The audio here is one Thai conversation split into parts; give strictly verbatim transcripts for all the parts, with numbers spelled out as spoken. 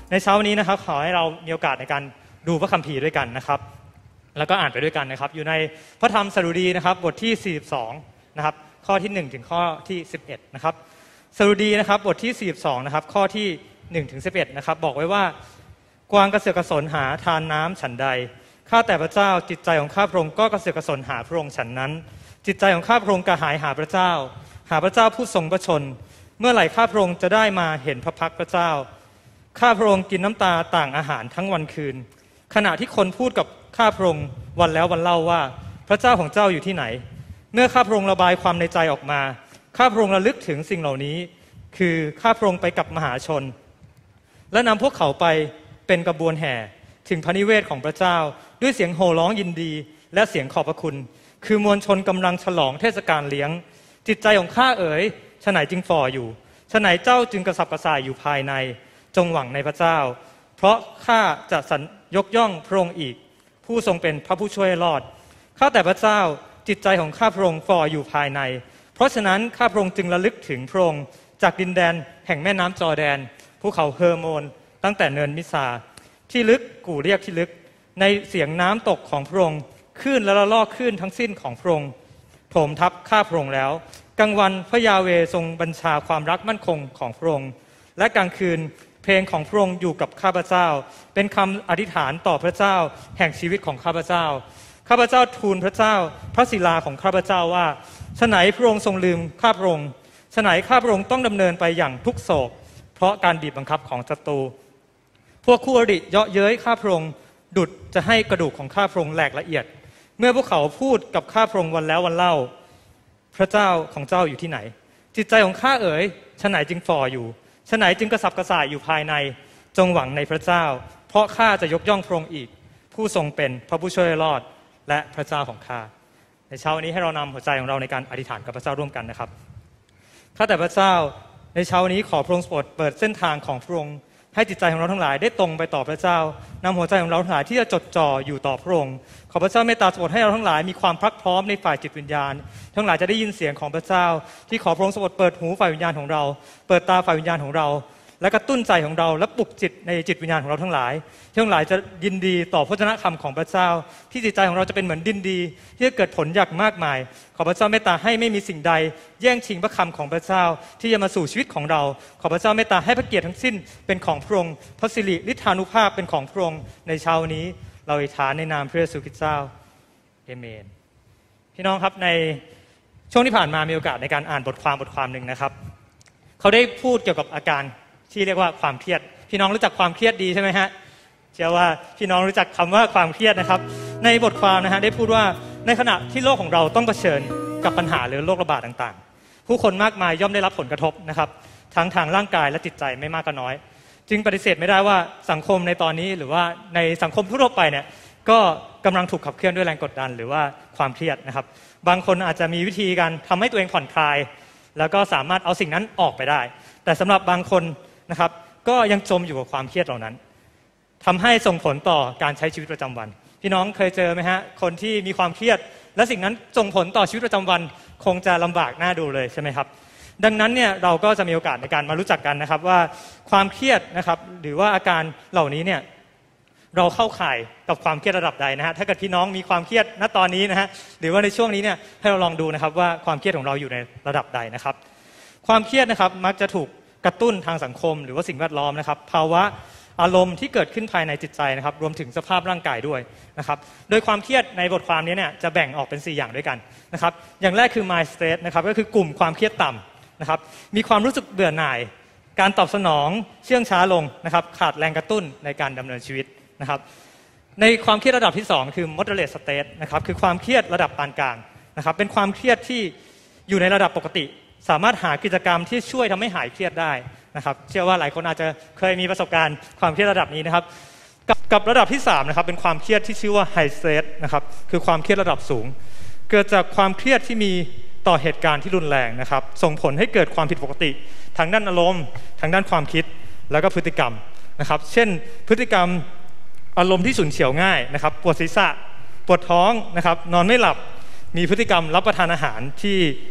ในเช้าวันนี้นะครับขอให้เรามีโอกาสในการดูพระคัมภีร์ด้วยกันนะครับแล้วก็อ่านไปด้วยกันนะครับอยู่ในพระธรรมสดุดีนะครับบทที่สี่สิบสองนะครับข้อที่หนึ่งถึงข้อที่สิบเอ็ดนะครับสดุดีนะครับบทที่สี่สิบสองนะครับข้อที่หนึ่งถึงสิบเอ็ดนะครับบอกไว้ว่ากวางกระเสือกกระสนหาทานน้ำฉันใดข้าแต่พระเจ้าจิตใจของข้าพระองค์ก็กระเสือกกระสนหาพระองค์ฉันนั้นจิตใจของข้าพระองค์กระหายหาพระเจ้าหาพระเจ้าผู้ทรงพระชนเมื่อไหร่ข้าพระองค์จะได้มาเห็นพระพักพระเจ้าข้าพระองค์กินน้ำตาต่างอาหารทั้งวันคืนขณะที่คนพูดกับข้าพระองค์วันแล้ววันเล่าว่าพระเจ้าของเจ้าอยู่ที่ไหนเมื่อข้าพระองค์ระบายความในใจออกมาข้าพระองค์ระลึกถึงสิ่งเหล่านี้คือข้าพระองค์ไปกับมหาชนและนำพวกเขาไปเป็นกระบวนแห่ถึงพระนิเวศของพระเจ้าด้วยเสียงโห่ร้องยินดีและเสียงขอบพระคุณคือมวลชนกำลังฉลองเทศกาลเลี้ยงจิตใจของข้าเอ๋ยฉะไหนจึงฝ่ออยู่ฉะไหนเจ้าจึงกระสับกระส่ายอยู่ภายในจงหวังในพระเจ้าเพราะข้าจะสรรยกย่องพระองค์อีกผู้ทรงเป็นพระผู้ช่วยรอดข้าแต่พระเจ้าจิตใจของข้าพระองค์ฝ่ออยู่ภายในเพราะฉะนั้นข้าพระองค์จึงระลึกถึงพระองค์จากดินแดนแห่งแม่น้ำจอร์แดนภูเขาเฮอร์โมนตั้งแต่เนินมิซาที่ลึกกู่เรียกที่ลึกในเสียงน้ำตกของพระองค์คลื่นและละลอกคลื่นทั้งสิ้นของพระองค์โถมทับข้าพระองค์แล้วกลางวันพระยาเวทรงบัญชาความรักมั่นคงของพระองค์และกลางคืนเพลงของพระองค์อยู่กับข้าพเจ้าเป็นคำอธิษฐานต่อพระเจ้าแห่งชีวิตของข้าพเจ้าข้าพเจ้าทูลพระเจ้าพระศิลาของข้าพเจ้าว่าฉะไหนพระองค์ทรงลืมข้าพระองค์ฉะไหนข้าพระองค์ต้องดำเนินไปอย่างทุกโศกเพราะการบีบบังคับของศัตรูพวกคู่อริเยาะเย้ยข้าพระองค์ดุจจะให้กระดูกของข้าพระองค์แหลกละเอียดเมื่อพวกเขาพูดกับข้าพระองค์วันแล้ววันเล่าพระเจ้าของเจ้าอยู่ที่ไหนจิตใจของข้าเอ๋ยฉะไหนจึงฝ่ออยู่ฉะไหนจึงกระสับกระส่ายอยู่ภายในจงหวังในพระเจ้าเพราะข้าจะยกย่องพระองค์อีกผู้ทรงเป็นพระผู้ช่วยรอดและพระเจ้าของข้าในเช้านี้ให้เรานำหัวใจของเราในการอธิษฐานกับพระเจ้าร่วมกันนะครับข้าแต่พระเจ้าในเช้านี้ขอพระองค์โปรดเปิดเส้นทางของพระองค์ให้จิตใจของเราทั้งหลายได้ตรงไปต่อพระเจ้านำหัวใจของเราทั้งหลายที่จะจดจ่ออยู่ต่อพระองค์ขอพระเจ้าเมตตาโปรดให้เราทั้งหลายมีความพรักพร้อมในฝ่ายจิตวิญญาณทั้งหลายจะได้ยินเสียงของพระเจ้าที่ขอพระองค์โปรดเปิดหูฝ่ายวิญญาณของเราเปิดตาฝ่ายวิญญาณของเราและกระตุ้นใจของเราและปลุกจิตในจิตวิญญาณของเราทั้งหลายที่ทั้งหลายจะยินดีต่อพระวจนะคำของพระเจ้าที่จิตใจของเราจะเป็นเหมือนดินดีที่จะเกิดผลอย่างมากมายขอพระเจ้าเมตตาให้ไม่มีสิ่งใดแย่งชิงพระคำของพระเจ้าที่จะมาสู่ชีวิตของเราขอพระเจ้าเมตตาให้พระเกียรติทั้งสิ้นเป็นของพระองค์พระสิริฤทธานุภาพเป็นของพระองค์ในเช้านี้เราอธิษฐานในนามพระเยซูคริสต์เจ้าเอเมนพี่น้องครับในช่วงที่ผ่านมามีโอกาสในการอ่านบทความบทความหนึ่งนะครับเขาได้พูดเกี่ยวกับอาการที่เรียกว่าความเครียดพี่น้องรู้จักความเครียดดีใช่ไหมฮะเชื่อว่าพี่น้องรู้จักคำว่าความเครียดนะครับในบทความนะฮะได้พูดว่าในขณะที่โลกของเราต้องเผชิญกับปัญหาหรือโรคระบาดต่างๆผู้คนมากมายย่อมได้รับผลกระทบนะครับทั้งทางร่างกายและจิตใจไม่มากก็น้อยจึงปฏิเสธไม่ได้ว่าสังคมในตอนนี้หรือว่าในสังคมทั่วไปเนี่ยก็กำลังถูกขับเคลื่อนด้วยแรงกดดันหรือว่าความเครียดนะครับบางคนอาจจะมีวิธีการทำให้ตัวเองผ่อนคลายแล้วก็สามารถเอาสิ่งนั้นออกไปได้แต่สำหรับบางคนนะครับก็ยังจมอยู่กับความเครียดเหล่านั้นทำให้ส่งผลต่อการใช้ชีวิตประจำวันพี่น้องเคยเจอไหมฮะคนที่มีความเครียดและสิ่งนั้นส่งผลต่อชีวิตประจำวันคงจะลำบากน่าดูเลยใช่ไหมครับดังนั้นเนี่ยเราก็จะมีโอกาสในการมารู้จักกันนะครับว่าความเครียดนะครับหรือว่าอาการเหล่านี้เนี่ยเราเข้าข่ายกับความเครียดระดับใดนะฮะถ้าเกิดพี่น้องมีความเครียดณตอนนี้นะฮะหรือว่าในช่วงนี้เนี่ยให้เราลองดูนะครับว่าความเครียดของเราอยู่ในระดับใดนะครับความเครียดนะครับมักจะถูกกระตุ้นทางสังคมหรือว่าสิ่งแวดล้อมนะครับภาวะอารมณ์ที่เกิดขึ้นภายในจิตใจนะครับรวมถึงสภาพร่างกายด้วยนะครับโดยความเครียดในบทความนี้เนี่ยจะแบ่งออกเป็นสี่อย่างด้วยกันนะครับอย่างแรกคือ mind state นะครับก็คือกลุ่มความเครียดต่ำนะครับมีความรู้สึกเบื่อหน่ายการตอบสนองเชื่องช้าลงนะครับขาดแรงกระตุ้นในการดำเนินชีวิตนะครับในความเครียดระดับที่สองคือ moderate state นะครับคือความเครียดระดับปานกลางนะครับเป็นความเครียดที่อยู่ในระดับปกติสามารถหากิจกรรมที่ช่วยทำให้หายเครียดได้นะครับเชื่อว่าหลายคนอาจจะเคยมีประสบการณ์ความเครียดระดับนี้นะครับกับกับระดับที่สามนะครับเป็นความเครียดที่ชื่อว่า high stress นะครับคือความเครียดระดับสูงเกิดจากความเครียดที่มีต่อเหตุการณ์ที่รุนแรงนะครับส่งผลให้เกิดความผิดปกติทางด้านอารมณ์ทางด้านความคิดแล้วก็พฤติกรรมนะครับเช่นพฤติกรรมอารมณ์ที่ฉุนเฉียวง่ายนะครับปวดศีรษะปวดท้องนะครับนอนไม่หลับมีพฤติกรรมรับประทานอาหารที่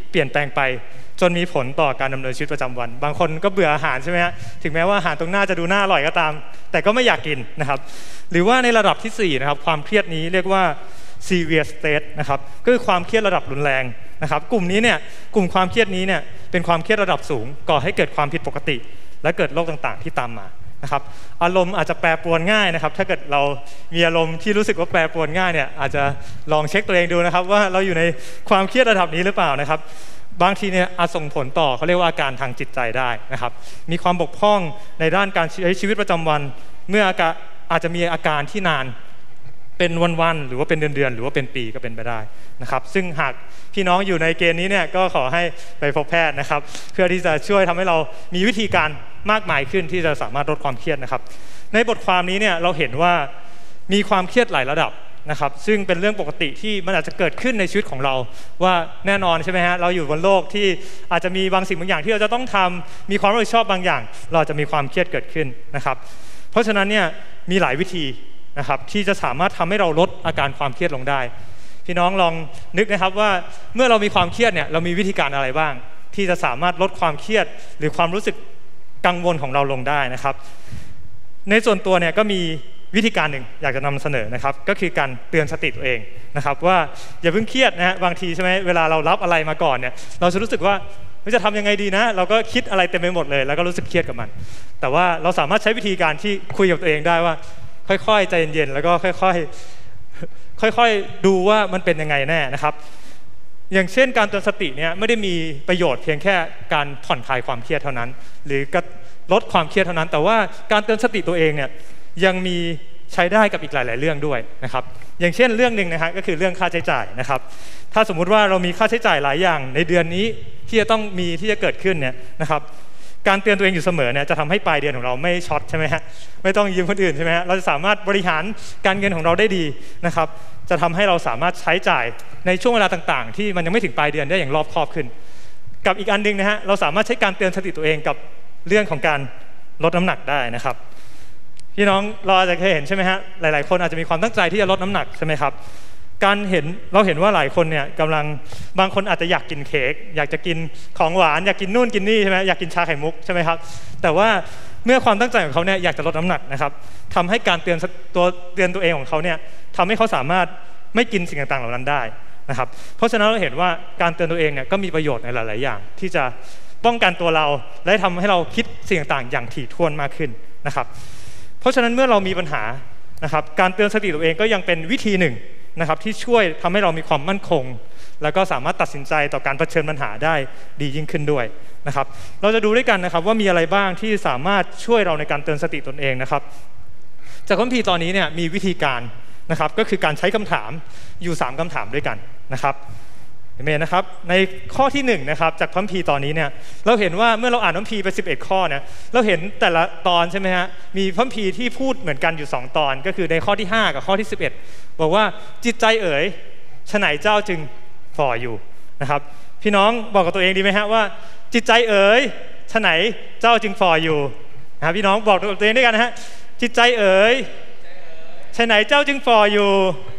เปลี่ยนแปลงไปจนมีผลต่อการดำเนินชีวิตประจำวันบางคนก็เบื่ออาหารใช่ไหมฮะถึงแม้ว่าอาหารตรงหน้าจะดูน่าอร่อยก็ตามแต่ก็ไม่อยากกินนะครับหรือว่าในระดับที่สี่นะครับความเครียดนี้เรียกว่า severe state นะครับก็คือความเครียดระดับรุนแรงนะครับกลุ่มนี้เนี่ยกลุ่มความเครียดนี้เนี่ยเป็นความเครียดระดับสูงก่อให้เกิดความผิดปกติและเกิดโรคต่างๆที่ตามมานะครับอารมณ์อาจจะแปรปรวนง่ายนะครับถ้าเกิดเรามีอารมณ์ที่รู้สึกว่าแปรปรวนง่ายเนี่ยอาจจะลองเช็คตัวเองดูนะครับว่าเราอยู่ในความเครียดระดับนี้หรือเปล่านะครับบางทีเนี่ยอาจส่งผลต่อเขาเรียกว่าอาการทางจิตใจได้นะครับมีความบกพร่องในด้านการใช้ชีวิตประจำวันเมื่ออาการอาจจะมีอาการที่นานเป็นวันๆหรือว่าเป็นเดือนๆหรือว่าเป็นปีก็เป็นไปได้นะครับซึ่งหากพี่น้องอยู่ในเกณฑ์นี้เนี่ยก็ขอให้ไปพบแพทย์นะครับเพื่อที่จะช่วยทำให้เรามีวิธีการมากมายขึ้นที่จะสามารถลดความเครียดนะครับในบทความนี้เนี่ยเราเห็นว่ามีความเครียดหลายระดับนะครับซึ่งเป็นเรื่องปกติที่มันอาจจะเกิดขึ้นในชีวิตของเราว่าแน่นอนใช่ไหมฮะเราอยู่บนโลกที่อาจจะมีบางสิ่งบางอย่างที่เราจะต้องทำมีความรับผิดชอบบางอย่างเราจะมีความเครียดเกิดขึ้นนะครับเพราะฉะนั้นเนี่ยมีหลายวิธีนะครับที่จะสามารถทำให้เราลดอาการความเครียดลงได้พี่น้องลองนึกนะครับว่าเมื่อเรามีความเครียดเนี่ยเรามีวิธีการอะไรบ้างที่จะสามารถลดความเครียดหรือความรู้สึกกังวลของเราลงได้นะครับในส่วนตัวเนี่ยก็มีวิธีการหนึ่งอยากจะนำเสนอนะครับก็คือการเตือนสติตัวเองนะครับว่าอย่าเพิ่งเครียดนะฮะบางทีใช่ไหมเวลาเรารับอะไรมาก่อนเนี่ยเราจะรู้สึกว่าจะทำยังไงดีนะเราก็คิดอะไรเต็มไปหมดเลยแล้วก็รู้สึกเครียดกับมันแต่ว่าเราสามารถใช้วิธีการที่คุยกับตัวเองได้ว่าค่อยๆใจเย็นๆแล้วก็ค่อยๆค่อยๆดูว่ามันเป็นยังไงแน่นะครับอย่างเช่นการเตือนสติเนี่ยไม่ได้มีประโยชน์เพียงแค่การผ่อนคลายความเครียดเท่านั้นหรือลดความเครียดเท่านั้นแต่ว่าการเตือนสติตัวเองเนี่ยยังมีใช้ได้กับอีกหลายๆเรื่องด้วยนะครับอย่างเช่นเรื่องหนึ่งนะฮะก็คือเรื่องค่าใช้จ่ายนะครับถ้าสมมุติว่าเรามีค่าใช้จ่ายหลายอย่างในเดือนนี้ที่จะต้องมีที่จะเกิดขึ้นเนี่ยนะครับการเตือนตัวเองอยู่เสมอเนี่ยจะทำให้ปลายเดือนของเราไม่ช็อตใช่ไหมฮะไม่ต้องยืมคนอื่นใช่ไหมฮะเราจะสามารถบริหารการเงินของเราได้ดีนะครับจะทำให้เราสามารถใช้จ่ายในช่วงเวลาต่างๆที่มันยังไม่ถึงปลายเดือนได้อย่างรอบคอบขึ้นกับอีกอันนึงนะฮะเราสามารถใช้การเตือนสติตัวเองกับเรื่องของการลดน้ำหนักได้นะครับพี่น้องเราอาจจะเคยเห็นใช่ไหมฮะหลายๆคนอาจจะมีความตั้งใจที่จะลดน้ำหนักใช่ไหมครับการเห็นเราเห็นว่าหลายคนเนี่ยกำลังบางคนอาจจะอยากกินเค้กอยากจะกินของหวานอยากกินนู่นกินนี่ใช่ไหมอยากกินชาไข่มุกใช่ไหมครับแต่ว่าเมื่อความตั้งใจของเขาเนี่ยอยากจะลดน้ำหนักนะครับทำให้การเตือนตัวเตือนตัวเองของเขาเนี่ยทำให้เขาสามารถไม่กินสิ่งต่างๆเหล่านั้นได้นะครับเพราะฉะนั้นเราเห็นว่าการเตือนตัวเองเนี่ยก็มีประโยชน์ในหลายๆอย่างที่จะป้องกันตัวเราและทำให้เราคิดสิ่งต่างๆอย่างถี่ถ้วนมากขึ้นนะครับเพราะฉะนั้นเมื่อเรามีปัญหานะครับการเตือนสติตัวเองก็ยังเป็นวิธีหนึ่งนะครับที่ช่วยทำให้เรามีความมั่นคงแล้วก็สามารถตัดสินใจต่อการเผชิญปัญหาได้ดียิ่งขึ้นด้วยนะครับเราจะดูด้วยกันนะครับว่ามีอะไรบ้างที่สามารถช่วยเราในการเตือนสติตนเองนะครับจากคัมภีร์ตอนนี้เนี่ยมีวิธีการนะครับก็คือการใช้คำถามอยู่สามคำถามด้วยกันนะครับเอเมนนะครับในข้อที่หนึ่งนะครับจากคัมภีร์ตอนนี้เนี่ยเราเห็นว่าเมื่อเราอ่านคัมภีร์ไปสิบเอ็ดข้อเนี่ยเราเห็นแต่ละตอนใช่ไหมฮะมีคัมภีร์ที่พูดเหมือนกันอยู่สองตอนก็คือในข้อที่ห้ากับข้อที่สิบเอ็ดบอกว่าจิตใจเอ๋ยฉะไหนเจ้าจึงฝ่ออยู่นะครับพี่น้องบอกกับตัวเองดีไหมฮะว่าจิตใจเอ๋ยฉะไหนเจ้าจึงฝ่ออยู่นะครับพี่น้องบอกกับตัวเองด้วยกันนะฮะจิตใจเอ๋ยฉะไหนเจ้าจึงฝ่ออยู่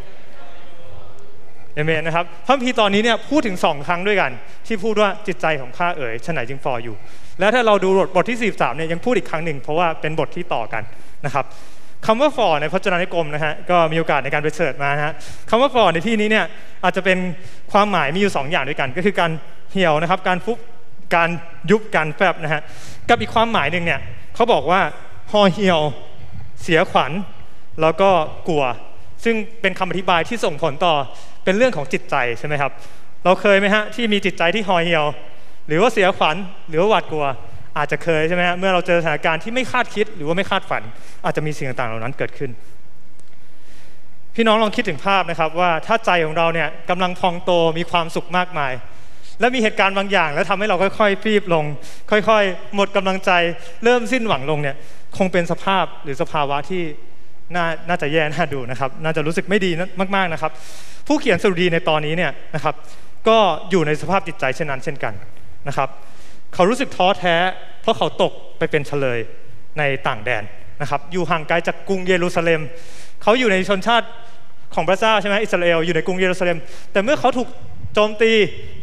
เอเมนนะครับพระคัมภีร์ตอนนี้เนี่ยพูดถึงสองครั้งด้วยกันที่พูดว่าจิตใจของข้าเอ๋ยฉะไหนจึงฝ่ออยู่แล้วถ้าเราดูบทที่สี่สิบสามเนี่ยยังพูดอีกครั้งหนึ่งเพราะว่าเป็นบทที่ต่อกันนะครับคำว่าฝ่อในพจนานุกรมนะฮะก็มีโอกาสในการไปเสิร์ชมานะฮะคำว่าฝ่อในที่นี้เนี่ยอาจจะเป็นความหมายมีอยู่สองอย่างด้วยกันก็คือการเหี่ยวนะครับการฟุบการยุบการแฟบนะฮะกับอีกความหมายหนึ่งเนี่ยเขาบอกว่าห่อเหี่ยวเสียขวัญแล้วก็กลัวซึ่งเป็นคำอธิบายที่ส่งผลต่อเป็นเรื่องของจิตใจใช่ไหมครับเราเคยไหมฮะที่มีจิตใจที่ห่อเหี่ยวหรือว่าเสียขวัญหรือว่าหวาดกลัวอาจจะเคยใช่ไหมฮะเมื่อเราเจอสถานการณ์ที่ไม่คาดคิดหรือว่าไม่คาดฝันอาจจะมีสิ่งต่างๆเหล่านั้นเกิดขึ้นพี่น้องลองคิดถึงภาพนะครับว่าถ้าใจของเราเนี่ยกำลังพองโตมีความสุขมากมายและมีเหตุการณ์บางอย่างแล้วทำให้เราค่อยๆฟีบลงค่อยๆหมดกำลังใจเริ่มสิ้นหวังลงเนี่ยคงเป็นสภาพหรือสภาวะที่น่าน่าจะแย่น่าดูนะครับน่าจะรู้สึกไม่ดีมากๆนะครับผู้เขียนสดุดีในตอนนี้เนี่ยนะครับก็อยู่ในสภาพจิตใจเช่นนั้นเช่นกันนะครับเขารู้สึกท้อแท้เพราะเขาตกไปเป็นเฉลยในต่างแดนนะครับอยู่ห่างไกลจากกรุงเยรูซาเล็มเขาอยู่ในชนชาติของพระเจ้าใช่ไหมอิสราเอลอยู่ในกรุงเยรูซาเล็มแต่เมื่อเขาถูกโจมตีถูก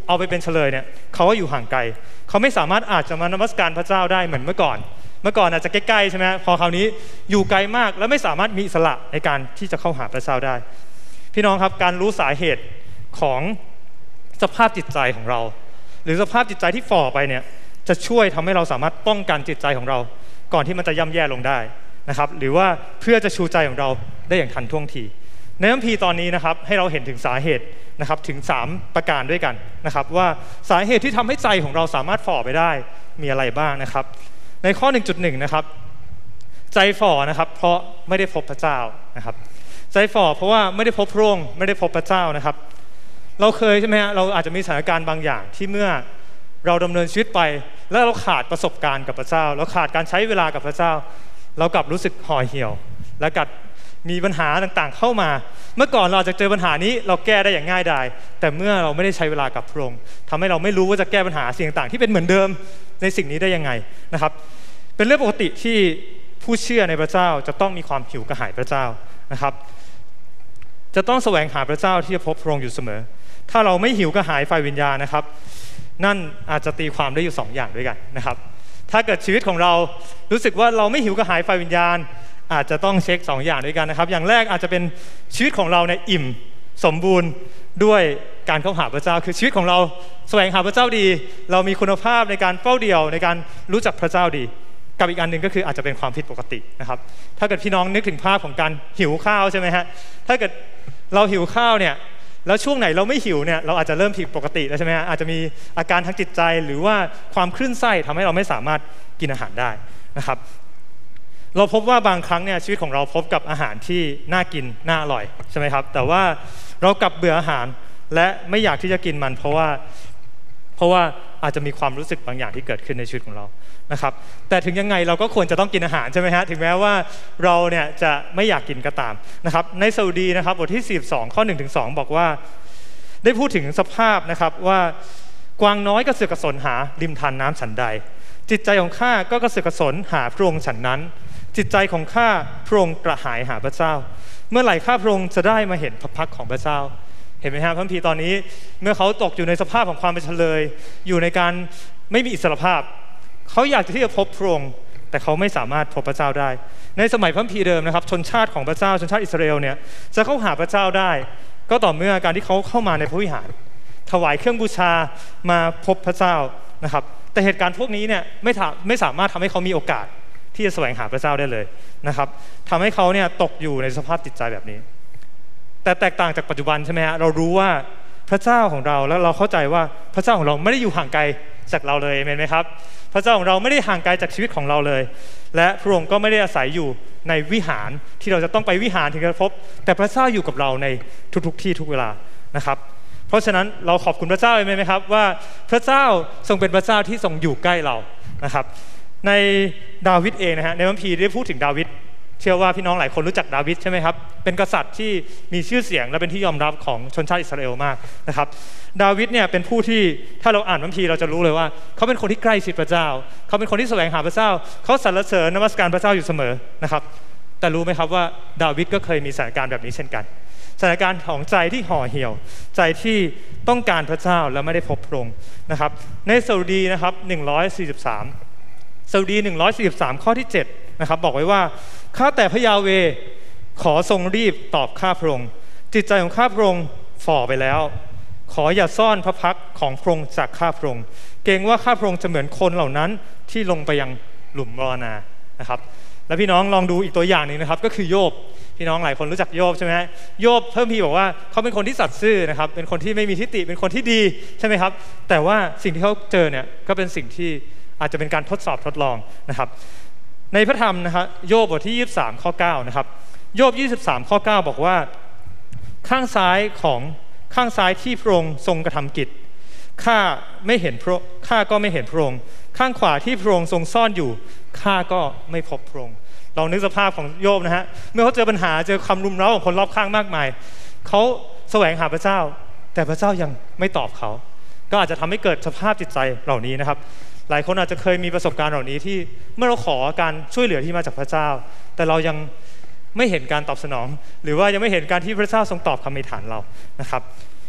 เอาไปเป็นเฉลยเนี่ยเขาก็อยู่ห่างไกลเขาไม่สามารถอาจจะมานมัสการพระเจ้าได้เหมือนเมื่อก่อนเมื่อก่อนอาจจะใกล้ๆใช่ไหมพอคราวนี้อยู่ไกลมากและไม่สามารถมีอิสระในการที่จะเข้าหาพระเจ้าได้พี่น้องครับการรู้สาเหตุของสภาพจิตใจของเราหรือสภาพจิตใจที่ฝ่อไปเนี่ยจะช่วยทำให้เราสามารถป้องกันจิตใจของเราก่อนที่มันจะย่ำแย่ลงได้นะครับหรือว่าเพื่อจะชูใจของเราได้อย่างทันท่วงทีในคัมภีร์ตอนนี้นะครับให้เราเห็นถึงสาเหตุนะครับถึงสามประการด้วยกันนะครับว่าสาเหตุที่ทำให้ใจของเราสามารถฝ่อไปได้มีอะไรบ้างนะครับในข้อ หนึ่งจุดหนึ่ง นะครับใจฝ่อนะครับเพราะไม่ได้พบพระเจ้านะครับใจฝ่อเพราะว่าไม่ได้พบพระองค์ไม่ได้พบพระเจ้านะครับเราเคยใช่ไหมฮะเราอาจจะมีสถานการณ์บางอย่างที่เมื่อเราดำเนินชีวิตไปแล้วเราขาดประสบการณ์กับพระเจ้าเราขาดการใช้เวลากับพระเจ้าเรากลับรู้สึกห่อเหี่ยวและกลับมีปัญหาต่างๆเข้ามาเมื่อก่อนเราจะเจอปัญหานี้เราแก้ได้อย่างง่ายดายแต่เมื่อเราไม่ได้ใช้เวลากับพระองค์ทำให้เราไม่รู้ว่าจะแก้ปัญหาสิ่งต่างๆที่เป็นเหมือนเดิมในสิ่งนี้ได้ยังไงนะครับเป็นเรื่องปกติที่ผู้เชื่อในพระเจ้าจะต้องมีความหิวกระหายพระเจ้านะครับจะต้องแสวงหาพระเจ้าที่จะพบพระองค์อยู่เสมอถ้าเราไม่หิวกระหายไฟวิญญาณนะครับนั่นอาจจะตีความได้อยู่สองอย่างด้วยกันนะครับถ้าเกิดชีวิตของเรารู้สึกว่าเราไม่หิวกระหายไฟวิญญาณอาจจะต้องเช็คสองอย่างด้วยกันนะครับอย่างแรกอาจจะเป็นชีวิตของเราในอิ่มสมบูรณ์ด้วยการเข้าหาพระเจ้าคือชีวิตของเราแสวงหาพระเจ้าดีเรามีคุณภาพในการเฝ้าเดี่ยวในการรู้จักพระเจ้าดีกับอีกอันหนึ่งก็คืออาจจะเป็นความผิดปกตินะครับถ้าเกิดพี่น้องนึกถึงภาพของการหิวข้าวใช่ไหมฮะถ้าเกิดเราหิวข้าวเนี่ยแล้วช่วงไหนเราไม่หิวเนี่ยเราอาจจะเริ่มผิดปกติแล้วใช่ไหมฮะอาจจะมีอาการทางจิตใจหรือว่าความคลื่นไส้ทำให้เราไม่สามารถกินอาหารได้นะครับเราพบว่าบางครั้งเนี่ยชีวิตของเราพบกับอาหารที่น่ากินน่าอร่อยใช่ไหมครับแต่ว่าเรากลับเบื่ออาหารและไม่อยากที่จะกินมันเพราะว่าเพราะว่าอาจจะมีความรู้สึกบางอย่างที่เกิดขึ้นในชีวิตของเรานะครับแต่ถึงยังไงเราก็ควรจะต้องกินอาหารใช่ไหมฮะถึงแม้ว่าเราเนี่ยจะไม่อยากกินก็ตามนะครับในสดุดีนะครับบทที่สี่สิบสองข้อหนึ่งถึงสองบอกว่าได้พูดถึงสภาพนะครับว่ากวางน้อยกระเสือกกระสนหาริมทานน้ำฉันใดจิตใจของข้าก็กระเสือกกระสนหาพระองค์ฉันนั้นจิตใจของข้าพระองค์กระหายหาพระเจ้าเมื่อไหร่ข้าพระองค์จะได้มาเห็นพระพักของพระเจ้าเห็นไหมครับพระคัมภีร์ตอนนี้เมื่อเขาตกอยู่ในสภาพของความเป็นเฉลยอยู่ในการไม่มีอิสรภาพเขาอยากที่จะพบพระองค์แต่เขาไม่สามารถพบพระเจ้าได้ในสมัยพระคัมภีร์เดิมนะครับชนชาติของพระเจ้าชนชาติอิสราเอลเนี่ยจะเข้าหาพระเจ้าได้ก็ต่อเมื่อการที่เขาเข้ามาในพระวิหารถวายเครื่องบูชามาพบพระเจ้านะครับแต่เหตุการณ์พวกนี้เนี่ยไม่ไม่สามารถทำให้เขามีโอกาสที่จะแสวงหาพระเจ้าได้เลยนะครับทำให้เขาเนี่ยตกอยู่ในสภาพจิตใจแบบนี้แต่แตกต่างจากปัจจุบันใช่ไหมฮะเรารู้ว่าพระเจ้าของเราแล้วเราเข้าใจว่าพระเจ้าของเราไม่ได้อยู่ห่างไกลจากเราเลยเห็นไหมครับพระเจ้าของเราไม่ได้ห่างไกลจากชีวิตของเราเลยและพระองค์ก็ไม่ได้อาศัยอยู่ในวิหารที่เราจะต้องไปวิหารถึงจะพบแต่พระเจ้าอยู่กับเราในทุกๆที่ทุกเวลานะครับเพราะฉะนั้นเราขอบคุณพระเจ้าเห็นไหมครับว่าพระเจ้าทรงเป็นพระเจ้าที่ทรงอยู่ใกล้เรานะครับในดาวิดเองนะฮะในพระคัมภีร์ได้พูดถึงดาวิดเชื่อว่าพี่น้องหลายคนรู้จักดาวิดใช่ไหมครับเป็นกษัตริย์ที่มีชื่อเสียงและเป็นที่ยอมรับของชนชาติอิสราเอลมากนะครับดาวิดเนี่ยเป็นผู้ที่ถ้าเราอ่านพระคัมภีร์เราจะรู้เลยว่าเขาเป็นคนที่ใกล้ชิดพระเจ้าเขาเป็นคนที่แสวงหาพระเจ้าเขาสรรเสริญนมัสการพระเจ้าอยู่เสมอนะครับแต่รู้ไหมครับว่าดาวิดก็เคยมีสถานการณ์แบบนี้เช่นกันสถานการณ์ของใจที่ห่อเหี่ยวใจที่ต้องการพระเจ้าและไม่ได้พบพระองค์นะครับในสดุดีนะครับหนึ่งร้อยสี่สิบสามสดุดีหนึ่งร้อยสี่สิบสามข้อที่เจ็ดนะครับบอกไว้ว่าข้าแต่พระยาเวห์ขอทรงรีบตอบข้าพระองค์จิตใจของข้าพระองค์ฝ่อไปแล้วขออย่าซ่อนพระพักของพระองค์จากข้าพระองค์เกรงว่าข้าพระองค์จะเหมือนคนเหล่านั้นที่ลงไปยังหลุมมรณะนะครับและพี่น้องลองดูอีกตัวอย่างนึงนะครับก็คือโยบพี่น้องหลายคนรู้จักโยบใช่ไหมโยบเพิ่มพีบอกว่าเขาเป็นคนที่สัตย์ซื่อนะครับเป็นคนที่ไม่มีทิฏฐิเป็นคนที่ดีใช่ไหมครับแต่ว่าสิ่งที่เขาเจอเนี่ยก็เป็นสิ่งที่อาจจะเป็นการทดสอบทดลองนะครับในพระธรรมนะครับโยบบทที่ยี่สิบสามข้อเก้านะครับโยบยี่สิบสามข้อเก้าบอกว่าข้างซ้ายของข้างซ้ายที่พระองค์ทรงกระทำกิจข้าไม่เห็นพระข้าก็ไม่เห็นพระองค์ข้างขวาที่พระองค์ทรงซ่อนอยู่ข้าก็ไม่พบพระองค์ลองนึกสภาพของโยบนะฮะเมื่อเขาเจอปัญหาเจอคำรุมเร้าของคนรอบข้างมากมายเขาแสวงหาพระเจ้าแต่พระเจ้ายังไม่ตอบเขาก็อาจจะทำให้เกิดสภาพจิตใจเหล่านี้นะครับหลายคนอาจจะเคยมีประสบการณ์เหล่านี้ที่เมื่อเราขอการช่วยเหลือที่มาจากพระเจ้าแต่เรายังไม่เห็นการตอบสนองหรือว่ายังไม่เห็นการที่พระเจ้าทรงตอบคำอธิษฐานเรานะครับ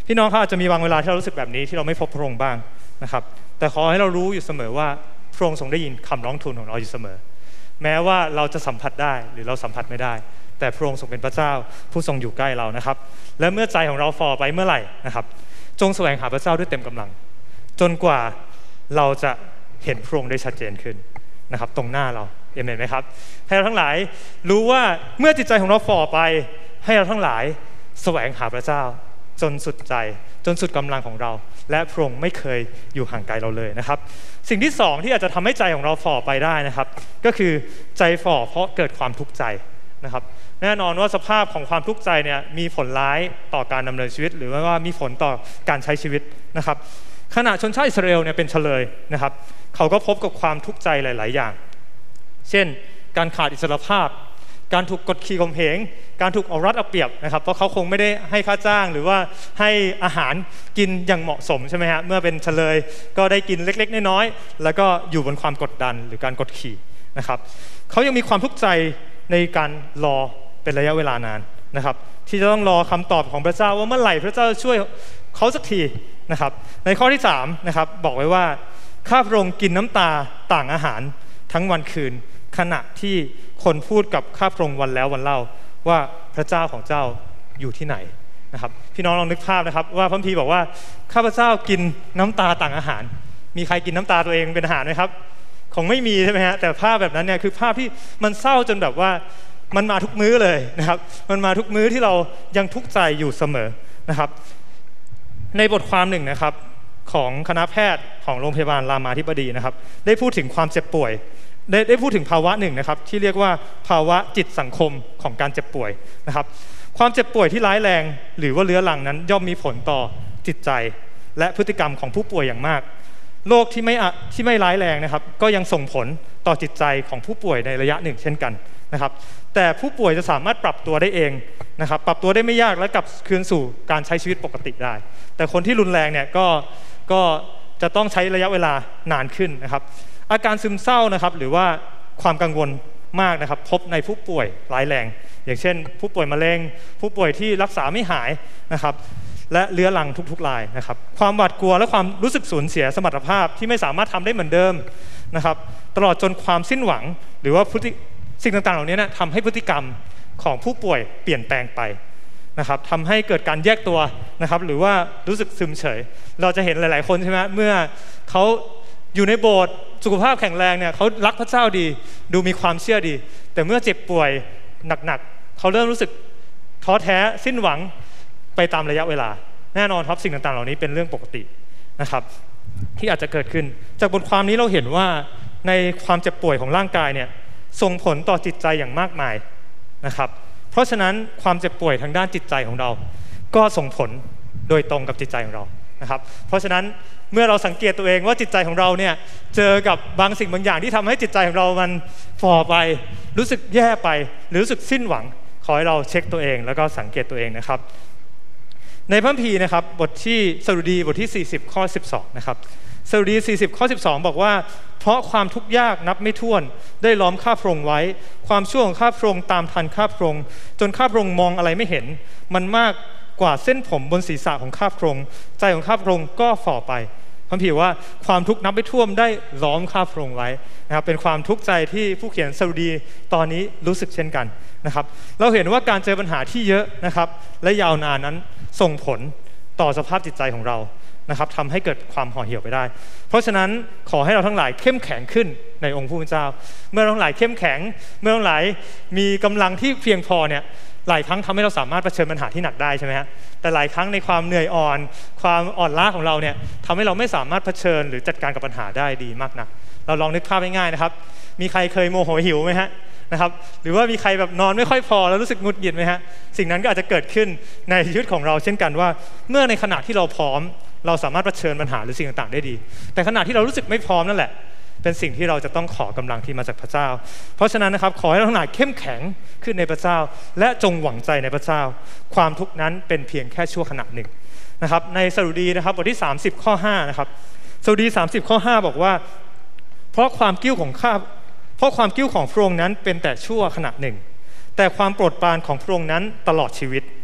พี่น้องเขาอาจจะมีบางเวลาที่เรารู้สึกแบบนี้ที่เราไม่พบพระองค์บ้างนะครับแต่ขอให้เรารู้อยู่เสมอว่าพระองค์ทรงได้ยินคำร้องทูลของเราอยู่เสมอแม้ว่าเราจะสัมผัสได้หรือเราสัมผัสไม่ได้แต่พระองค์ทรงเป็นพระเจ้าผู้ทรงอยู่ใกล้เรานะครับและเมื่อใจของเราฝ่อไปเมื่อไหร่นะครับจงแสวงหาพระเจ้าด้วยเต็มกำลังจนกว่าเราจะเห็นพระองค์ได้ชัดเจนขึ้นนะครับตรงหน้าเราเอเมนไหมครับให้เราทั้งหลายรู้ว่าเมื่อจิตใจของเราฝ่อไปให้เราทั้งหลายแสวงหาพระเจ้าจนสุดใจจนสุดกำลังของเราและพระองค์ไม่เคยอยู่ห่างไกลเราเลยนะครับสิ่งที่สองที่อาจจะทำให้ใจของเราฝ่อไปได้นะครับก็คือใจฝ่อเพราะเกิดความทุกข์ใจนะครับแน่นอนว่าสภาพของความทุกข์ใจเนี่ยมีผลร้ายต่อการดำเนินชีวิตหรือว่ามีผลต่อการใช้ชีวิตนะครับขณะชนชาติอิสราเอลเนี่ยเป็นเฉลยนะครับเขาก็พบกับความทุกข์ใจหลายๆอย่างเช่นการขาดอิสรภาพการถูกกดขี่ข่มเหงการถูกเอารัดเอาเปรียบนะครับเพราะเขาคงไม่ได้ให้ค่าจ้างหรือว่าให้อาหารกินอย่างเหมาะสมใช่ไหมฮะเมื่อเป็นเฉลยก็ได้กินเล็กๆน้อยๆแล้วก็อยู่บนความกดดันหรือการกดขี่นะครับเขายังมีความทุกข์ใจในการรอเป็นระยะเวลานานนะครับที่จะต้องรอคำตอบของพระเจ้าว่าเมื่อไหร่พระเจ้าช่วยเขาสักทีนะครับในข้อที่สามนะครับบอกไว้ว่าข้าพระองค์กินน้ำตาต่างอาหารทั้งวันคืนขณะที่คนพูดกับข้าพระองค์วันแล้ววันเล่าว่าพระเจ้าของเจ้าอยู่ที่ไหนนะครับพี่น้องลองนึกภาพนะครับว่าพระคัมภีร์บอกว่าข้าพเจ้ากินน้ำตาต่างอาหารมีใครกินน้ำตาตัวเองเป็นอาหารไหมครับคงไม่มีใช่ไหมฮะแต่ภาพแบบนั้นเนี่ยคือภาพที่มันเศร้าจนแบบว่ามันมาทุกมื้อเลยนะครับมันมาทุกมื้อที่เรายังทุกข์ใจอยู่เสมอนะครับในบทความหนึ่งนะครับของคณะแพทย์ของโรงพยาบาลรามาธิบดีนะครับได้พูดถึงความเจ็บป่วยได้ได้พูดถึงภาวะหนึ่งนะครับที่เรียกว่าภาวะจิตสังคมของการเจ็บป่วยนะครับความเจ็บป่วยที่ร้ายแรงหรือว่าเรื้อรังนั้นย่อมมีผลต่อจิตใจและพฤติกรรมของผู้ป่วยอย่างมากโรคที่ไม่ที่ไม่ร้ายแรงนะครับก็ยังส่งผลต่อจิตใจของผู้ป่วยในระยะหนึ่งเช่นกันนะครับแต่ผู้ป่วยจะสามารถปรับตัวได้เองนะครับปรับตัวได้ไม่ยากและกลับคืนสู่การใช้ชีวิตปกติได้แต่คนที่รุนแรงเนี่ยก็ก็จะต้องใช้ระยะเวลานานขึ้นนะครับอาการซึมเศร้านะครับหรือว่าความกังวลมากนะครับพบในผู้ป่วยร้ายแรงอย่างเช่นผู้ป่วยมะเร็งผู้ป่วยที่รักษาไม่หายนะครับและเรื้อรังทุกๆรายนะครับความหวาดกลัวและความรู้สึกสูญเสียสมรรถภาพที่ไม่สามารถทำได้เหมือนเดิมนะครับตลอดจนความสิ้นหวังหรือว่าพฤติสิ่งต่างๆเหล่านี้นะทำให้พฤติกรรมของผู้ป่วยเปลี่ยนแปลงไปนะครับทำให้เกิดการแยกตัวนะครับหรือว่ารู้สึกซึมเฉยเราจะเห็นหลายๆคนใช่ไหมเมื่อเขาอยู่ในโบสถ์สุขภาพแข็งแรงเนี่ยเขารักพระเจ้าดีดูมีความเชื่อดีแต่เมื่อเจ็บป่วยหนักๆเขาเริ่มรู้สึกท้อแท้สิ้นหวังไปตามระยะเวลาแน่นอนครับสิ่งต่างๆเหล่านี้เป็นเรื่องปกตินะครับที่อาจจะเกิดขึ้นจากบทความนี้เราเห็นว่าในความเจ็บป่วยของร่างกายเนี่ยส่งผลต่อจิตใจอย่างมากมายนะครับเพราะฉะนั้นความเจ็บป่วยทางด้านจิตใจของเราก็ส่งผลโดยตรงกับจิตใจของเรานะครับเพราะฉะนั้นเมื่อเราสังเกตตัวเองว่าจิตใจของเราเนี่ยเจอกับบางสิ่งบางอย่างที่ทำให้จิตใจของเรามันฝ่อไปรู้สึกแย่ไปหรือรู้สึกสิ้นหวังขอให้เราเช็คตัวเองแล้วก็สังเกตตัวเองนะครับในพระคัมภีร์นะครับบทที่สดุดีบทที่สี่สิบข้อสิบสองนะครับสดุดีสี่สิบข้อสิบสองบอกว่าเพราะความทุกข์ยากนับไม่ถ้วนได้ล้อมข้าพระองค์ไว้ความชั่วของข้าพระองค์ตามทันข้าพระองค์จนข้าพระองค์มองอะไรไม่เห็นมันมากกว่าเส้นผมบนศีรษะของข้าพระองค์ใจของข้าพระองค์ก็ฝ่อไปพระคัมภีร์ว่าความทุกข์นับไม่ถ้วนได้ล้อมข้าพระองค์ไว้นะครับเป็นความทุกข์ใจที่ผู้เขียนสดุดีตอนนี้รู้สึกเช่นกันนะครับเราเห็นว่าการเจอปัญหาที่เยอะนะครับและยาวนานนั้นส่งผลต่อสภาพจิตใจของเรานะครับทำให้เกิดความห่อเหี่ยวไปได้เพราะฉะนั้นขอให้เราทั้งหลายเข้มแข็งขึ้นในองค์ผู้เป็นเจ้าเมื่อเราทั้งหลายเข้มแข็งเมื่อเราทั้งหลายมีกำลังที่เพียงพอเนี่ยหลายครั้งทำให้เราสามารถเผชิญปัญหาที่หนักได้ใช่ไหมฮะแต่หลายครั้งในความเหนื่อยอ่อนความอ่อนล้าของเราเนี่ยทำให้เราไม่สามารถเผชิญหรือจัดการกับปัญหาได้ดีมากนักเราลองนึกภาพง่ายๆนะครับมีใครเคยโมโหหิวไหมฮะนะครับหรือว่ามีใครแบบนอนไม่ค่อยพอแล้วรู้สึกหงุดหงิดไหมฮะสิ่งนั้นก็อาจจะเกิดขึ้นในชีวิตของเราเช่นกันว่าเมื่อในขณะที่เราพร้อมเราสามารถเผชิญปัญหาหรือสิ่งต่างๆได้ดีแต่ขณะที่เรารู้สึกไม่พร้อมนั่นแหละเป็นสิ่งที่เราจะต้องขอกำลังที่มาจากพระเจ้าเพราะฉะนั้นนะครับขอให้เราทั้งหลายเข้มแข็งขึ้นในพระเจ้าและจงหวังใจในพระเจ้าความทุกข์นั้นเป็นเพียงแค่ชั่วขณะหนึ่งนะครับในสดุดีนะครับบทที่สามสิบข้อห้านะครับสดุดีสามสิบข้อห้าบอกว่าเพราะความกิ้วของข้าเพราะความกิ้วของพระองค์นั้นเป็นแต่ชั่วขณะหนึ่งแต่ความโปรดปรานของพระองค์นั้นตลอดชีวิต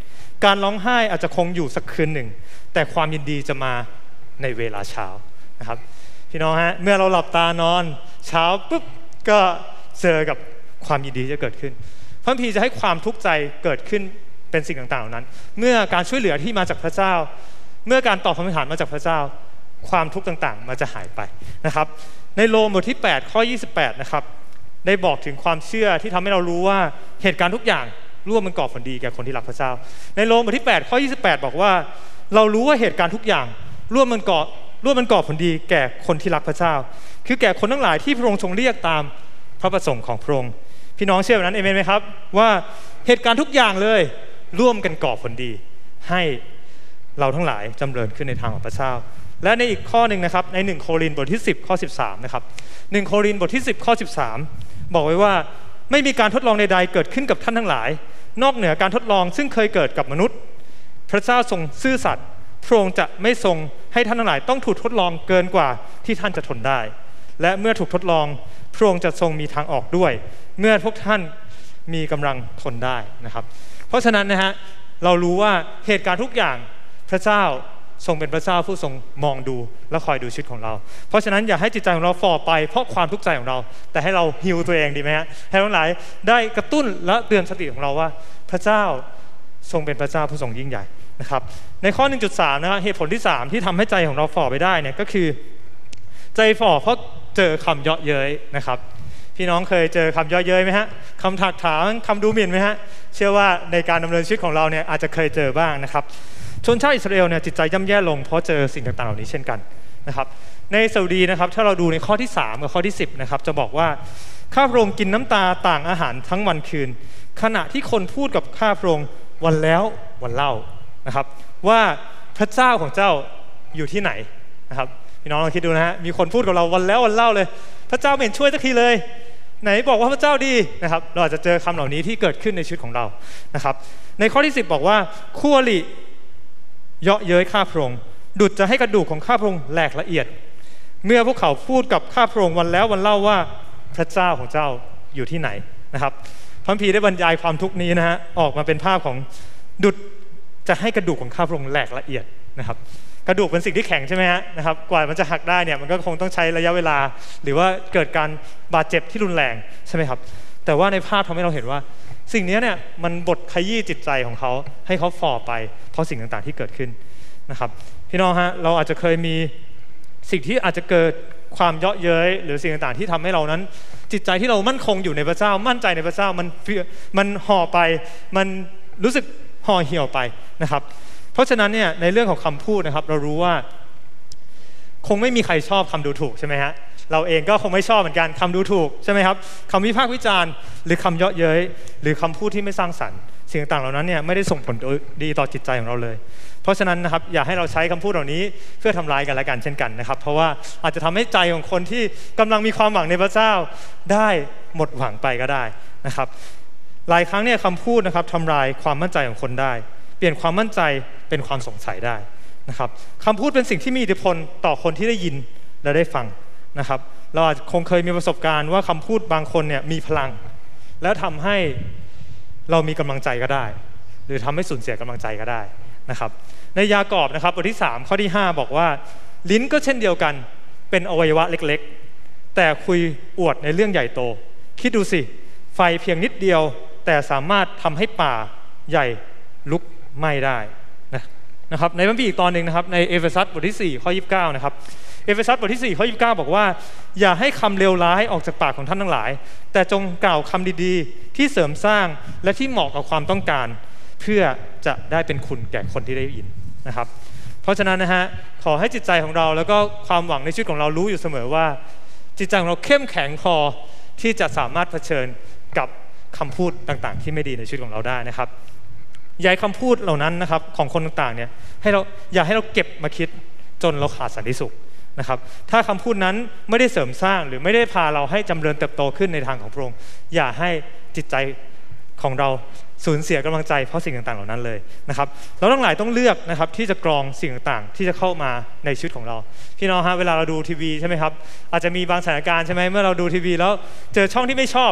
การร้องไห้อาจจะคงอยู่สักคืนหนึ่งแต่ความยินดีจะมาในเวลาเช้านะครับพี่น้องฮะเมื่อเราหลับตานอนเช้าปุ๊บก็เจอกับความยินดีจะเกิดขึ้นพระคัมภีร์จะให้ความทุกข์ใจเกิดขึ้นเป็นสิ่งต่างๆเหล่านั้นเมื่อการช่วยเหลือที่มาจากพระเจ้าเมื่อการตอบคำอธิษฐานมาจากพระเจ้าความทุกข์ต่างๆมันจะหายไปนะครับในโรมบทที่แปดข้อยี่สิบแปดนะครับได้บอกถึงความเชื่อที่ทำให้เรารู้ว่าเหตุการณ์ทุกอย่างร่วมมันก่อผลดีแก่คนที่รักพระเจ้าในโรมบทที่แปดข้อยี่สิบแปดบอกว่าเรารู้ว่าเหตุการณ์ทุกอย่างร่วมมันก่อร่วมมันก่อผลดีแก่คนที่รักพระเจ้าคือแก่คนทั้งหลายที่พระองค์ทรงเรียกตามพระประสงค์ของพระองค์พี่น้องเชื่อแบบนั้นเอเมนไหมครับว่าเหตุการณ์ทุกอย่างเลยร่วมกันก่อผลดีให้เราทั้งหลายจำเริญขึ้นในทางของพระเจ้าและในอีกข้อหนึ่งนะครับในหนึ่งโครินธ์บทที่สิบข้อสิบสามนะครับหนึ่งโครินธ์บทที่สิบข้อสิบสามบอกไว้ว่าไม่มีการทดลองใดๆเกิดขึ้นกับท่านทั้งหลายนอกเหนือการทดลองซึ่งเคยเกิดกับมนุษย์พระเจ้าทรงซื่อสัตย์พระองค์จะไม่ทรงให้ท่านทั้งหลายต้องถูกทดลองเกินกว่าที่ท่านจะทนได้และเมื่อถูกทดลองพระองค์จะทรงมีทางออกด้วยเมื่อพวกท่านมีกำลังทนได้นะครับเพราะฉะนั้นนะฮะเรารู้ว่าเหตุการณ์ทุกอย่างพระเจ้าทรงเป็นพระเจ้าผู้ทรงมองดูและคอยดูชีวิตของเราเพราะฉะนั้นอย่าให้จิตใจของเราฝ่อไปเพราะความทุกข์ใจของเราแต่ให้เราฮีลตัวเองดีไหมฮะให้ทั้งหลายได้กระตุ้นและเตือนสติของเราว่าพระเจ้าทรงเป็นพระเจ้าผู้ทรงยิ่งใหญ่นะครับในข้อ หนึ่งจุดสาม นะครับเหตุผลที่สามที่ทำให้ใจของเราฝ่อไปได้เนี่ยก็คือใจฝ่อเพราะเจอคำเยาะเย้ยนะครับพี่น้องเคยเจอคำเยาะเย้ยไหมฮะคำถักถางคำดูหมิ่นไหมฮะเชื่อว่าในการดำเนินชีวิตของเราเนี่ยอาจจะเคยเจอบ้างนะครับชนชาติอิสราเอลเนี่ยจิตใจย่ำแย่ลงเพราะเจอสิ่งต่างๆเหล่านี้เช่นกันนะครับในสดุดีนะครับถ้าเราดูในข้อที่สามกับข้อที่สิบนะครับจะบอกว่าข้าพระองค์กินน้ำตาต่างอาหารทั้งวันคืนขณะที่คนพูดกับข้าพระองค์วันแล้ววันเล่านะครับว่าพระเจ้าของเจ้าอยู่ที่ไหนนะครับพี่น้องลองคิดดูนะฮะมีคนพูดกับเราวันแล้ววันเล่าเลยพระเจ้าไม่เห็นช่วยสักทีเลยไหนบอกว่าพระเจ้าดีนะครับเราอาจจะเจอคำเหล่านี้ที่เกิดขึ้นในชีวิตของเรานะครับในข้อที่สิบบอกว่าคู่อริเยาะเย้ยข้าพระองค์ดุจจะให้กระดูกของข้าพระองค์แหลกละเอียดเมื่อพวกเขาพูดกับข้าพระองค์วันแล้ววันเล่าว่าพระเจ้าของเจ้าอยู่ที่ไหนนะครับพระคัมภีร์ได้บรรยายความทุกข์นี้นะฮะออกมาเป็นภาพของดุจจะให้กระดูกของข้าพระองค์แหลกละเอียดนะครับกระดูกเป็นสิ่งที่แข็งใช่ไหมฮะนะครับกว่ามันจะหักได้เนี่ยมันก็คงต้องใช้ระยะเวลาหรือว่าเกิดการบาดเจ็บที่รุนแรงใช่ไหมครับแต่ว่าในภาพทำให้เราเห็นว่าสิ่งนี้เนี่ยมันบดขยี้จิตใจของเขาให้เขาฝ่อไปเพราะสิ่งต่างๆที่เกิดขึ้นนะครับพี่น้องฮะเราอาจจะเคยมีสิ่งที่อาจจะเกิดความเยาะเย้ยหรือสิ่งต่างๆที่ทำให้เรานั้นจิตใจที่เรามั่นคงอยู่ในพระเจ้ามั่นใจในพระเจ้ามันมันห่อไปมันรู้สึกห่อเหี่ยวไปนะครับเพราะฉะนั้นเนี่ยในเรื่องของคำพูดนะครับเรารู้ว่าคงไม่มีใครชอบคำดูถูกใช่ไหมฮะเราเองก็คงไม่ชอบเหมือนกันคำดูถูกใช่ไหมครับคำวิพากษ์วิจารณ์หรือคำเยาะเย้ยหรือคำพูดที่ไม่สร้างสรรค์สิ่งต่างๆเหล่านั้นเนี่ยไม่ได้ส่งผลดีต่อจิตใจของเราเลยเพราะฉะนั้นนะครับอย่าให้เราใช้คำพูดเหล่านี้เพื่อทำลายกันและกันเช่นกันนะครับเพราะว่าอาจจะทำให้ใจของคนที่กำลังมีความหวังในพระเจ้าได้หมดหวังไปก็ได้นะครับหลายครั้งเนี่ยคำพูดนะครับทำลายความมั่นใจของคนได้เปลี่ยนความมั่นใจเป็นความสงสัยได้นะครับคำพูดเป็นสิ่งที่มีอิทธิพลต่อคนที่ได้ยินและได้ฟังนะครับเราอาจคงเคยมีประสบการณ์ว่าคำพูดบางคนเนี่ยมีพลังแล้วทำให้เรามีกำลังใจก็ได้หรือทำให้สูญเสียกำลังใจก็ได้นะครับในยากอบนะครับบทที่สามข้อที่ห้าบอกว่าลิ้นก็เช่นเดียวกันเป็นอวัยวะเล็กๆแต่คุยอวดในเรื่องใหญ่โตคิดดูสิไฟเพียงนิดเดียวแต่สามารถทำให้ป่าใหญ่ลุกไหม้ได้นะนะครับในพระคัมภีร์อีกตอนหนึ่งนะครับในเอเฟซัสบทที่สี่ข้อยี่สิบเก้านะครับเอเฟซัสบทที่สี่ข้อยี่สิบเก้าบอกว่าอย่าให้คำเลวร้ายออกจากปากของท่านทั้งหลายแต่จงกล่าวคำดีๆที่เสริมสร้างและที่เหมาะกับความต้องการเพื่อจะได้เป็นคุณแก่คนที่ได้ยินนะครับเพราะฉะนั้นนะฮะขอให้จิตใจของเราแล้วก็ความหวังในชีวิตของเรารู้อยู่เสมอว่าจิตใจของเราเข้มแข็งพอที่จะสามารถเผชิญกับคำพูดต่างๆที่ไม่ดีในชีวิตของเราได้นะครับอย่าให้คำพูดเหล่านั้นนะครับของคนต่างๆเนี่ยให้เราอย่าให้เราเก็บมาคิดจนเราขาดสันติสุขนะครับถ้าคำพูดนั้นไม่ได้เสริมสร้างหรือไม่ได้พาเราให้จำเริญเติบโตขึ้นในทางของพระองค์อย่าให้จิตใจของเราสูญเสียกำลังใจเพราะสิ่งต่างๆเหล่านั้นเลยนะครับเราทั้งหลายต้องเลือกนะครับที่จะกรองสิ่งต่างๆที่จะเข้ามาในชีวิตของเราพี่น้องฮะเวลาเราดูทีวีใช่ไหมครับอาจจะมีบางสถานการณ์ใช่ไหมเมื่อเราดูทีวีแล้วเจอช่องที่ไม่ชอบ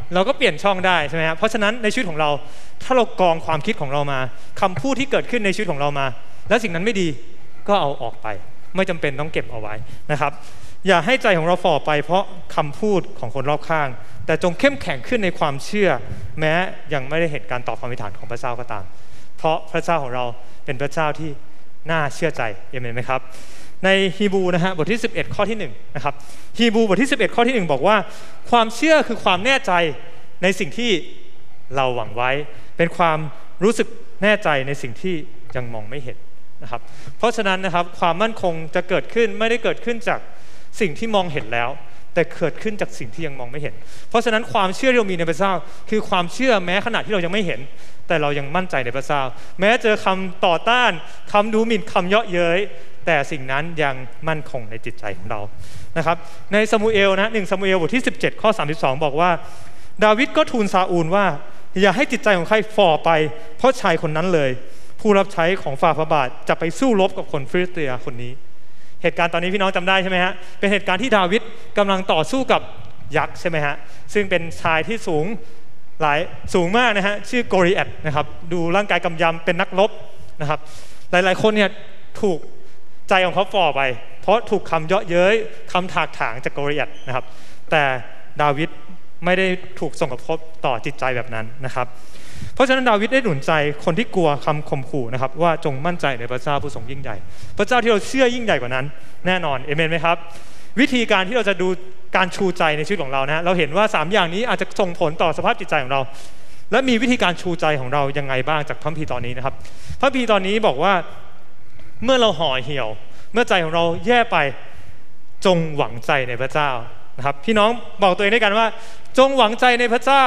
เราก็เปลี่ยนช่องได้ใช่ไหมครับเพราะฉะนั้นในชีวิตของเราถ้าเรากองความคิดของเรามาคำพูดที่เกิดขึ้นในชีวิตของเรามาแล้วสิ่งนั้นไม่ดีก็เอาออกไปไม่จำเป็นต้องเก็บเอาไว้นะครับอย่าให้ใจของเราฝ่อไปเพราะคำพูดของคนรอบข้างแต่จงเข้มแข็งขึ้นในความเชื่อแม้ยังไม่ได้เห็นการตอบความอธิษฐานของพระเจ้าก็ตามเพราะพระเจ้าของเราเป็นพระเจ้าที่น่าเชื่อใจเอเมนไหมครับในฮีบรูนะฮะบทที่สิบเอ็ดข้อที่หนึ่งนะครับฮีบรูบทที่สิบเอ็ดข้อที่หนึ่งบอกว่าความเชื่อคือความแน่ใจในสิ่งที่เราหวังไว้เป็นความรู้สึกแน่ใจในสิ่งที่ยังมองไม่เห็นนะครับเพราะฉะนั้นนะครับความมั่นคงจะเกิดขึ้นไม่ได้เกิดขึ้นจากสิ่งที่มองเห็นแล้วแต่เกิดขึ้นจากสิ่งที่ยังมองไม่เห็นเพราะฉะนั้นความเชื่อที่เรามีในพระเจ้าคือความเชื่อแม้ขณะที่เรายังไม่เห็นแต่เรายังมั่นใจในพระเจ้าแม้เจอคำต่อต้านคำดูหมิ่นคำเยาะเย้ยแต่สิ่งนั้นยังมั่นคงในจิตใจของเรานะครับในซามูเอลนะหนึ่งซามูเอลบทที่สิบเจ็ดข้อสามสิบสองบอกว่าดาวิดก็ทูลซาอูลว่าอย่าให้จิตใจของใครฝ่อไปเพราะชายคนนั้นเลยผู้รับใช้ของฝ่าพระบาทจะไปสู้รบกับคนฟิลิสเตียคนนี้เหตุการณ์ตอนนี้พี่น้องจำได้ใช่ไหมฮะเป็นเหตุการณ์ที่ดาวิดกำลังต่อสู้กับยักษ์ใช่ไหมฮะซึ่งเป็นชายที่สูงหลายสูงมากนะฮะชื่อโกริแอตนะครับดูร่างกายกำยำเป็นนักรบนะครับหลายๆคนเนี่ยถูกใจของเขาฝ่อไปเพราะถูกคำเยาะเย้ยคำถากถางจากโกริแอตนะครับแต่ดาวิดไม่ได้ถูกส่งกระทบต่อจิตใจแบบนั้นนะครับเพราะฉะนั้นดาวิดได้หนุนใจคนที่กลัวคำข่มขู่นะครับว่าจงมั่นใจในพระเจ้าผู้ทรงยิ่งใหญ่พระเจ้าที่เราเชื่อยิ่งใหญ่กว่านั้นแน่นอนเอเมนไหมครับวิธีการที่เราจะดูการชูใจในชีวิตของเรานะเราเห็นว่าสามอย่างนี้อาจจะส่งผลต่อสภาพจิตใจของเราและมีวิธีการชูใจของเรายังไงบ้างจากพระคัมภีร์ตอนนี้นะครับพระคัมภีร์ตอนนี้บอกว่าเมื่อเราห่อเหี่ยวเมื่อใจของเราแย่ไปจงหวังใจในพระเจ้านะครับพี่น้องบอกตัวเองด้วยกันว่าจงหวังใจในพระเจ้า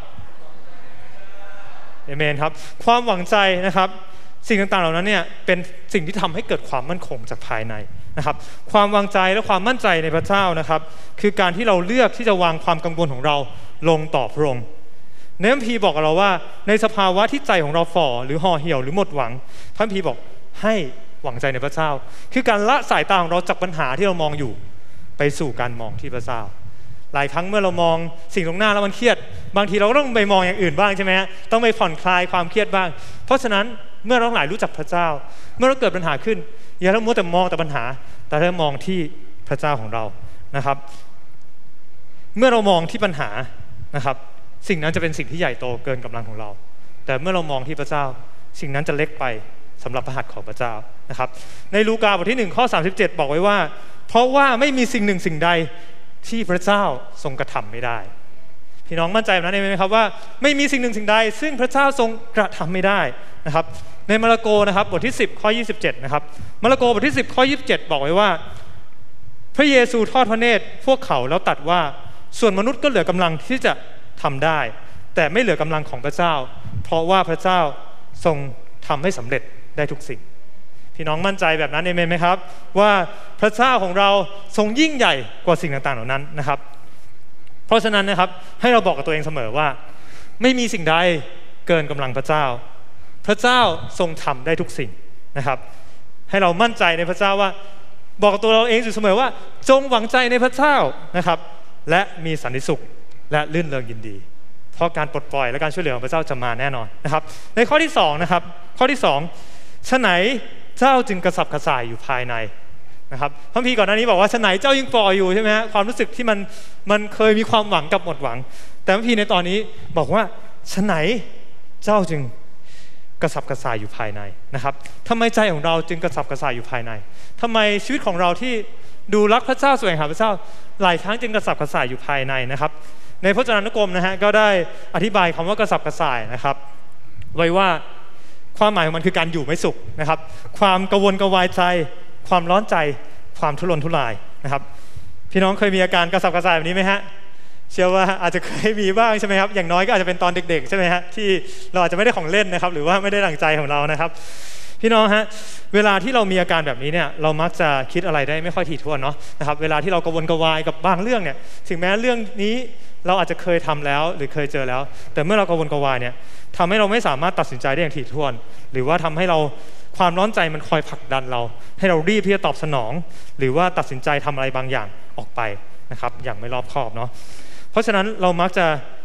เอเมนครับความหวังใจนะครับสิ่งต่างๆเหล่านั้นเนี่ยเป็นสิ่งที่ทำให้เกิดความมั่นคงจากภายในนะครับความวางใจและความมั่นใจในพระเจ้านะครับคือการที่เราเลือกที่จะวางความกังวลของเราลงต่อพระองค์ในพระคัมภีร์บอกกับเราว่าในสภาวะที่ใจของเราฝ่อหรือห่อเหี่ยวหรือหมดหวังพระคัมภีร์บอกให้หวังใจในพระเจ้าคือการละสายตาของเราจากปัญหาที่เรามองอยู่ไปสู่การมองที่พระเจ้าหลายครั้งเมื่อเรามองสิ่งตรงหน้าแล้วมันเครียดบางทีเราก็ต้องไปมองอย่างอื่นบ้างใช่ไหมฮะต้องไปผ่อนคลายความเครียดบ้างเพราะฉะนั้นเมื่อเราหลายรู้จักพระเจ้าเมื่อเราเกิดปัญหาขึ้นอย่าเรามัวแต่มองแต่ปัญหาแต่ให้มองที่พระเจ้าของเรานะครับเมื่อเรามองที่ปัญหานะครับสิ่งนั้นจะเป็นสิ่งที่ใหญ่โตเกินกำลังของเราแต่เมื่อเรามองที่พระเจ้าสิ่งนั้นจะเล็กไปสำหรับพระหัตถ์ของพระเจ้านะครับในลูกาบทที่หนึ่งข้อสามสิบเจ็ดบอกไว้ว่าเพราะว่าไม่มีสิ่งหนึ่งสิ่งใดที่พระเจ้าทรงกระทำไม่ได้พี่น้องมั่นใจแบบนั้นไหมครับว่าไม่มีสิ่งหนึ่งสิ่งใดซึ่งพระเจ้าทรงกระทำไม่ได้นะครับในมาระโกนะครับบทที่สิบข้อยี่สิบเจ็ดนะครับมาระโกบทที่สิบข้อยี่สิบเจ็ดบอกไว้ว่าพระเยซูทอดพระเนตรพวกเขาแล้วตรัสว่าส่วนมนุษย์ก็เหลือกำลังที่จะทำได้แต่ไม่เหลือกำลังของพระเจ้าเพราะว่าพระเจ้าทรงทำให้สำเร็จได้ทุกสิ่งพี่น้องมั่นใจแบบนั้นเอเมนไหมครับว่าพระเจ้าของเราทรงยิ่งใหญ่กว่าสิ่งต่างๆเหล่านั้นนะครับเพราะฉะนั้นนะครับให้เราบอกกับตัวเองเสมอว่าไม่มีสิ่งใดเกินกำลังพระเจ้าพระเจ้าทรงทำได้ทุกสิ่งนะครับให้เรามั่นใจในพระเจ้าว่าบอกกับตัวเราเองอยู่เสมอว่าจงหวังใจในพระเจ้านะครับและมีสันติสุขและลื่นเริงยินดีเพราะการปลดปล่อยและการช่วยเหลือของพระเจ้าจะมาแน่นอนนะครับในข้อที่สองนะครับข้อที่สองฉะไหนเจ้าจึงกระสับกระส่ายอยู่ภายในนะครับพระคัมภีร์ก่อนหน้านี้บอกว่าฉะไหนเจ้ายังฝ่ออยู่ใช่ไหมฮะความรู้สึกที่มันมันเคยมีความหวังกับหมดหวังแต่พระคัมภีร์ในตอนนี้บอกว่าฉะไหนเจ้าจึงกระสับกระส่ายอยู่ภายในนะครับทำไมใจของเราจึงกระสับกระส่ายอยู่ภายในทำไมชีวิตของเราที่ดูรักพระเจ้าแสวงหาพระเจ้าหลายครั้งจึงกระสับกระส่ายอยู่ภายในนะครับในพระเจ้านุกรมนะฮะก็ได้อธิบายคำว่ากระสับกระส่ายนะครับไว้ว่าความหมายของมันคือการอยู่ไม่สุขนะครับความกังวลกระวายใจความร้อนใจความทุรนทุรายนะครับพี่น้องเคยมีอาการกระสับกระส่ายแบบนี้ไหมฮะเชื่อว่าอาจจะเคยมีบ้างใช่ไหมครับอย่างน้อยก็อาจจะเป็นตอนเด็กๆใช่ไหมฮะที่เราอาจจะไม่ได้ของเล่นนะครับหรือว่าไม่ได้ดั่งใจของเรานะครับพี่น้องฮะเวลาที่เรามีอาการแบบนี้เนี่ยเรามักจะคิดอะไรได้ไม่ค่อยถี่ถ้วนเนาะนะครับเวลาที่เรากังวลกระวายกับบางเรื่องเนี่ยถึงแม้เรื่องนี้เราอาจจะเคยทำแล้วหรือเคยเจอแล้วแต่เมื่อเรากังวลกระวายเนี่ยทำให้เราไม่สามารถตัดสินใจได้อย่างถี่ถ้วนหรือว่าทำให้เราความร้อนใจมันคอยผลักดันเราให้เรารีบที่จะตอบสนองหรือว่าตัดสินใจทำอะไรบางอย่างออกไปนะครับอย่างไม่รอบคอบเนาะเพราะฉะนั้นเรามักจะ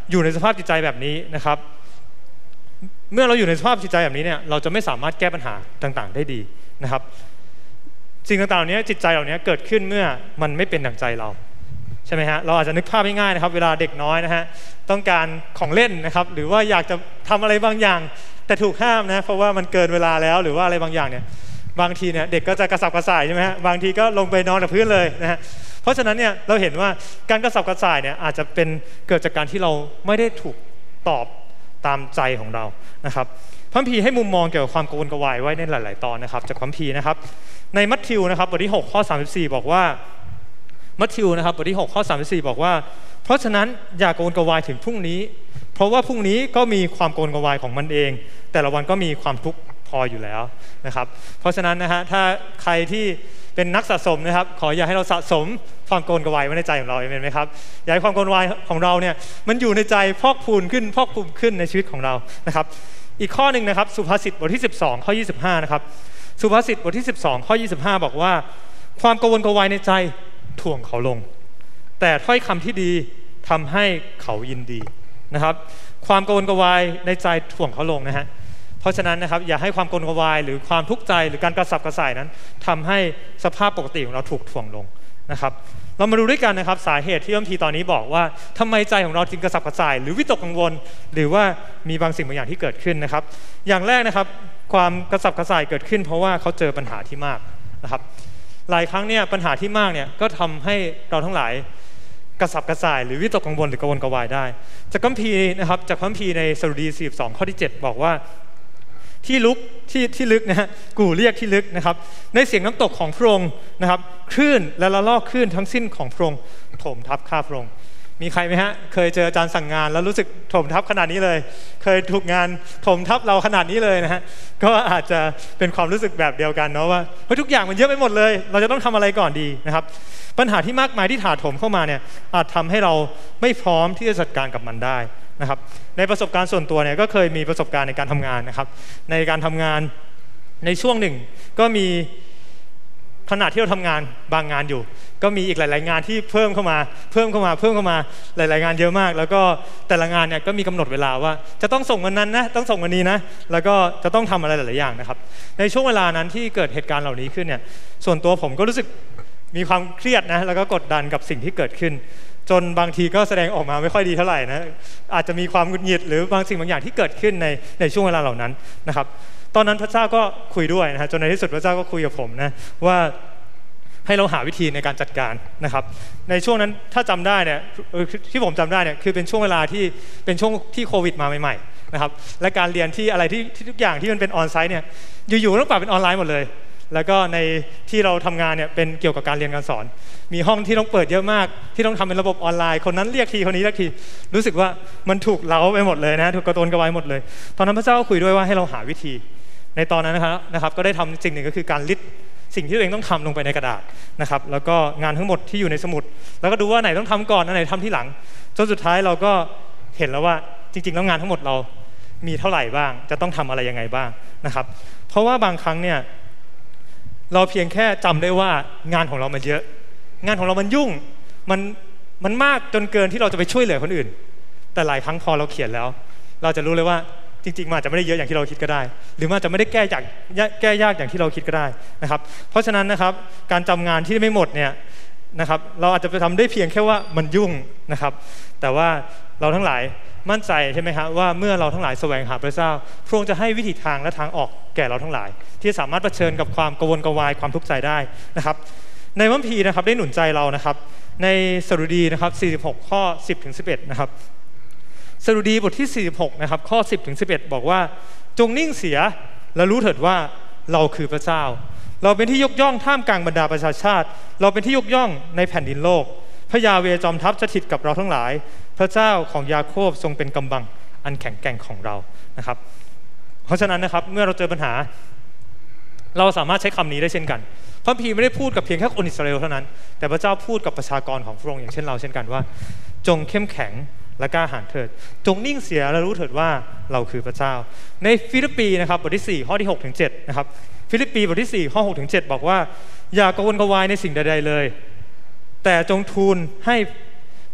อยู่ในสภาพจิตใจแบบนี้นะครับเมื่อเราอยู่ในสภาพจิตใจแบบนี้เนี่ยเราจะไม่สามารถแก้ปัญหาต่างๆได้ดีนะครับสิ่งต่างๆเหล่านี้จิตใจเหล่านี้เกิดขึ้นเมื่อมันไม่เป็นดั่งใจเราใช่ไหมฮะเราอาจจะนึกภาพง่ายๆนะครับเวลาเด็กน้อยนะฮะต้องการของเล่นนะครับหรือว่าอยากจะทำอะไรบางอย่างแต่ถูกห้ามนะเพราะว่ามันเกินเวลาแล้วหรือว่าอะไรบางอย่างเนี่ยบางทีเนี่ยเด็กก็จะกระสับกระส่ายใช่ไหมฮะบางทีก็ลงไปนอนกับพื้นเลยนะฮะเพราะฉะนั้นเนี่ยเราเห็นว่าการกระสับกระส่ายเนี่ยอาจจะเป็นเกิดจากการที่เราไม่ได้ถูกตอบตามใจของเรานะครับพระคัมภีร์ให้มุมมองเกี่ยวกับความกังวลกระวายไว้ในหลายๆตอนนะครับจากพระคัมภีร์นะครับในมัทธิวนะครับบทที่หกข้อสามสิบสี่บอกว่ามัทธิวนะครับบทที่หกข้อสามสิบสี่บอกว่าเพราะฉะนั้นอย่ากังวลกระวายถึงพรุ่งนี้เพราะว่าพรุ่งนี้ก็มีความกังวลกระวายของมันเองแต่ละวันก็มีความทุกข์พออยู่แล้วนะครับเพราะฉะนั้นนะฮะถ้าใครที่เป็นนักสะสมนะครับขออย่าให้เราสะสมความกังวลกระวายไว้ในใจของเราเห็นไหมครับอย่าให้ความกังวลกระวายของเราเนี่ยมันอยู่ในใจพอกพูนขึ้นพอกพูนขึ้นในชีวิตของเรานะครับอีกข้อหนึ่งนะครับสุภาษิตบทที่สิบสองข้อยี่สิบห้านะครับสุภาษิตบทที่สิบสองข้อยี่สิบห้าบอกว่าความกังวลกระวายในใจถ่วงเขาลงแต่ถ้อยคำที่ดีทำให้เขายินดีนะครับความกังวลกระวายในใจถ่วงเขาลงนะฮะเพราะฉะนั้นนะครับอย่าให้ความกังวลกระวายหรือความทุกข์ใจหรือการกระสับกระส่ายนั้นทำให้สภาพปกติของเราถูกถ่วงลงนะครับเรามาดูด้วยกันนะครับสาเหตุที่พระคัมภีร์ตอนนี้บอกว่าทำไมใจของเราจึงกระสับกระส่ายหรือวิตกกังวลหรือว่ามีบางสิ่งบางอย่างที่เกิดขึ้นนะครับอย่างแรกนะครับความกระสับกระส่ายเกิดขึ้นเพราะว่าเขาเจอปัญหาที่มากนะครับหลายครั้งเนี่ยปัญหาที่มากเนี่ยก็ทำให้เราทั้งหลายกระสับกระส่ายหรือวิตกกังวลหรือกังวลกระวายได้จากคัมภีร์นะครับจากคัมภีร์ในสดุดีสี่สิบสองข้อที่เจ็ดบอกว่าที่ลุกที่ที่ลึกนะฮะกู่เรียกที่ลึกนะครับในเสียงน้ำตกของพระองค์นะครับคลื่นและละลอกคลื่นทั้งสิ้นของพระองค์ถมทับข้าพระองค์มีใครไหมฮะเคยเจออาจารย์สั่งงานแล้วรู้สึกถมทับขนาดนี้เลยเคยถูกงานถมทับเราขนาดนี้เลยนะฮะก็อาจจะเป็นความรู้สึกแบบเดียวกันเนาะว่าเฮ้ยทุกอย่างมันเยอะไปหมดเลยเราจะต้องทำอะไรก่อนดีนะครับปัญหาที่มากมายที่ถาโถมเข้ามาเนี่ยอาจทำให้เราไม่พร้อมที่จะจัดการกับมันได้นะครับในประสบการณ์ส่วนตัวเนี่ยก็เคยมีประสบการณ์ในการทำงานนะครับในการทำงานในช่วงหนึ่งก็มีขณะที่เราทำงานบางงานอยู่ก็มีอีกหลายๆงานที่เพิ่มเข้ามาเพิ่มเข้ามาเพิ่มเข้ามาหลายๆงานเยอะมากแล้วก็แต่ละงานเนี่ยก็มีกำหนดเวลาว่าจะต้องส่งวันนั้นนะต้องส่งวันนี้นะแล้วก็จะต้องทำอะไรหลายๆอย่างนะครับในช่วงเวลานั้นที่เกิดเหตุการณ์เหล่านี้ขึ้นเนี่ยส่วนตัวผมก็รู้สึกมีความเครียดนะแล้วก็กดดันกับสิ่งที่เกิดขึ้นจนบางทีก็แสดงออกมาไม่ค่อยดีเท่าไหร่นะอาจจะมีความหงุดหงิดหรือบางสิ่งบางอย่างที่เกิดขึ้นในในช่วงเวลาเหล่านั้นนะครับตอนนั้นพระเจ้าก็คุยด้วยนะฮะจนในที่สุดพระเจ้าก็คุยกับผมนะว่าให้เราหาวิธีในการจัดการนะครับในช่วงนั้นถ้าจำได้เนี่ยที่ผมจำได้เนี่ยคือเป็นช่วงเวลาที่เป็นช่วงที่โควิดมาใหม่ๆนะครับและการเรียนที่อะไรที่ทุกอย่างที่มันเป็นออนไซต์เนี่ยอยู่ๆต้องปรับเป็นออนไลน์หมดเลยแล้วก็ในที่เราทำงานเนี่ยเป็นเกี่ยวกับการเรียนการสอนมีห้องที่ต้องเปิดเยอะมากที่ต้องทำเป็นระบบออนไลน์คนนั้นเรียกทีคนนี้เรียกทีรู้สึกว่ามันถูกเล้าไปหมดเลยนะถูกกระตุ้นกระวายหมดเลยตอนนั้นพระเจ้าก็คุยด้วยว่าให้เราหาวิธีในตอนนั้นนะครับนะครับก็ได้ทำสิ่งหนึ่งก็คือการลิสต์สิ่งที่ตัวเองต้องทำลงไปในกระดาษนะครับแล้วก็งานทั้งหมดที่อยู่ในสมุดแล้วก็ดูว่าไหนต้องทำก่อนอันไหนทำที่หลังจนสุดท้ายเราก็เห็นแล้วว่าจริงๆแล้วงานทั้งหมดเรามีเท่าไหร่บ้างจะต้องทำอะไรยังไงบ้างนะครับเพราะว่าบางครั้งเนี่ยเราเพียงแค่จำได้ว่างานของเรามันเยอะงานของเรามันยุ่งมันมันมากจนเกินที่เราจะไปช่วยเหลือคนอื่นแต่หลายครั้งพอเราเขียนแล้วเราจะรู้เลยว่าจริงๆมันอาจจะไม่ได้เยอะอย่างที่เราคิดก็ได้หรือมันอาจจะไม่ได้แก้ยากแก้ยากอย่างที่เราคิดก็ได้นะครับเพราะฉะนั้นนะครับการจำงานที่ไม่หมดเนี่ยนะครับเราอาจจะไปทำได้เพียงแค่ว่ามันยุ่งนะครับแต่ว่าเราทั้งหลายมั่นใจใช่ไหมครับว่าเมื่อเราทั้งหลายแสวงหาพระเจ้าพระองค์จะให้วิถีทางและทางออกแก่เราทั้งหลายที่สามารถเผชิญกับความกังวลกระวายความทุกข์ใจได้นะครับในพระคัมภีร์นะครับได้หนุนใจเรานะครับในสดุดีนะครับสี่สิบหกข้อสิบถึงสิบเอ็ดนะครับสดุดีบทที่สี่สิบหกนะครับข้อสิบถึงสิบเอ็ดบอกว่าจงนิ่งเสียและรู้เถิดว่าเราคือพระเจ้าเราเป็นที่ยกย่องท่ามกลางบรรดาประชาชาติเราเป็นที่ยกย่องในแผ่นดินโลกพระยาเวจอมทัพสถิตกับเราทั้งหลายพระเจ้าของยาโคบทรงเป็นกำบังอันแข็งแกร่งของเรานะครับเพราะฉะนั้นนะครับเมื่อเราเจอปัญหาเราสามารถใช้คำนี้ได้เช่นกันพระคัมภีร์ไม่ได้พูดกับเพียงแค่คนอิสราเอลเท่านั้นแต่พระเจ้าพูดกับประชากรของพระองค์อย่างเช่นเราเช่นกันว่าจงเข้มแข็งและกล้าหาญเถิดจงนิ่งเสียและรู้เถิดว่าเราคือพระเจ้าในฟิลิปปีนะครับบทที่สี่ข้อที่หกถึงเจ็ดนะครับฟิลิปปีบทที่สี่ข้อหกถึงเจ็ดบอกว่าอย่ากังวลกระวายในสิ่งใดๆเลยแต่จงทูลให้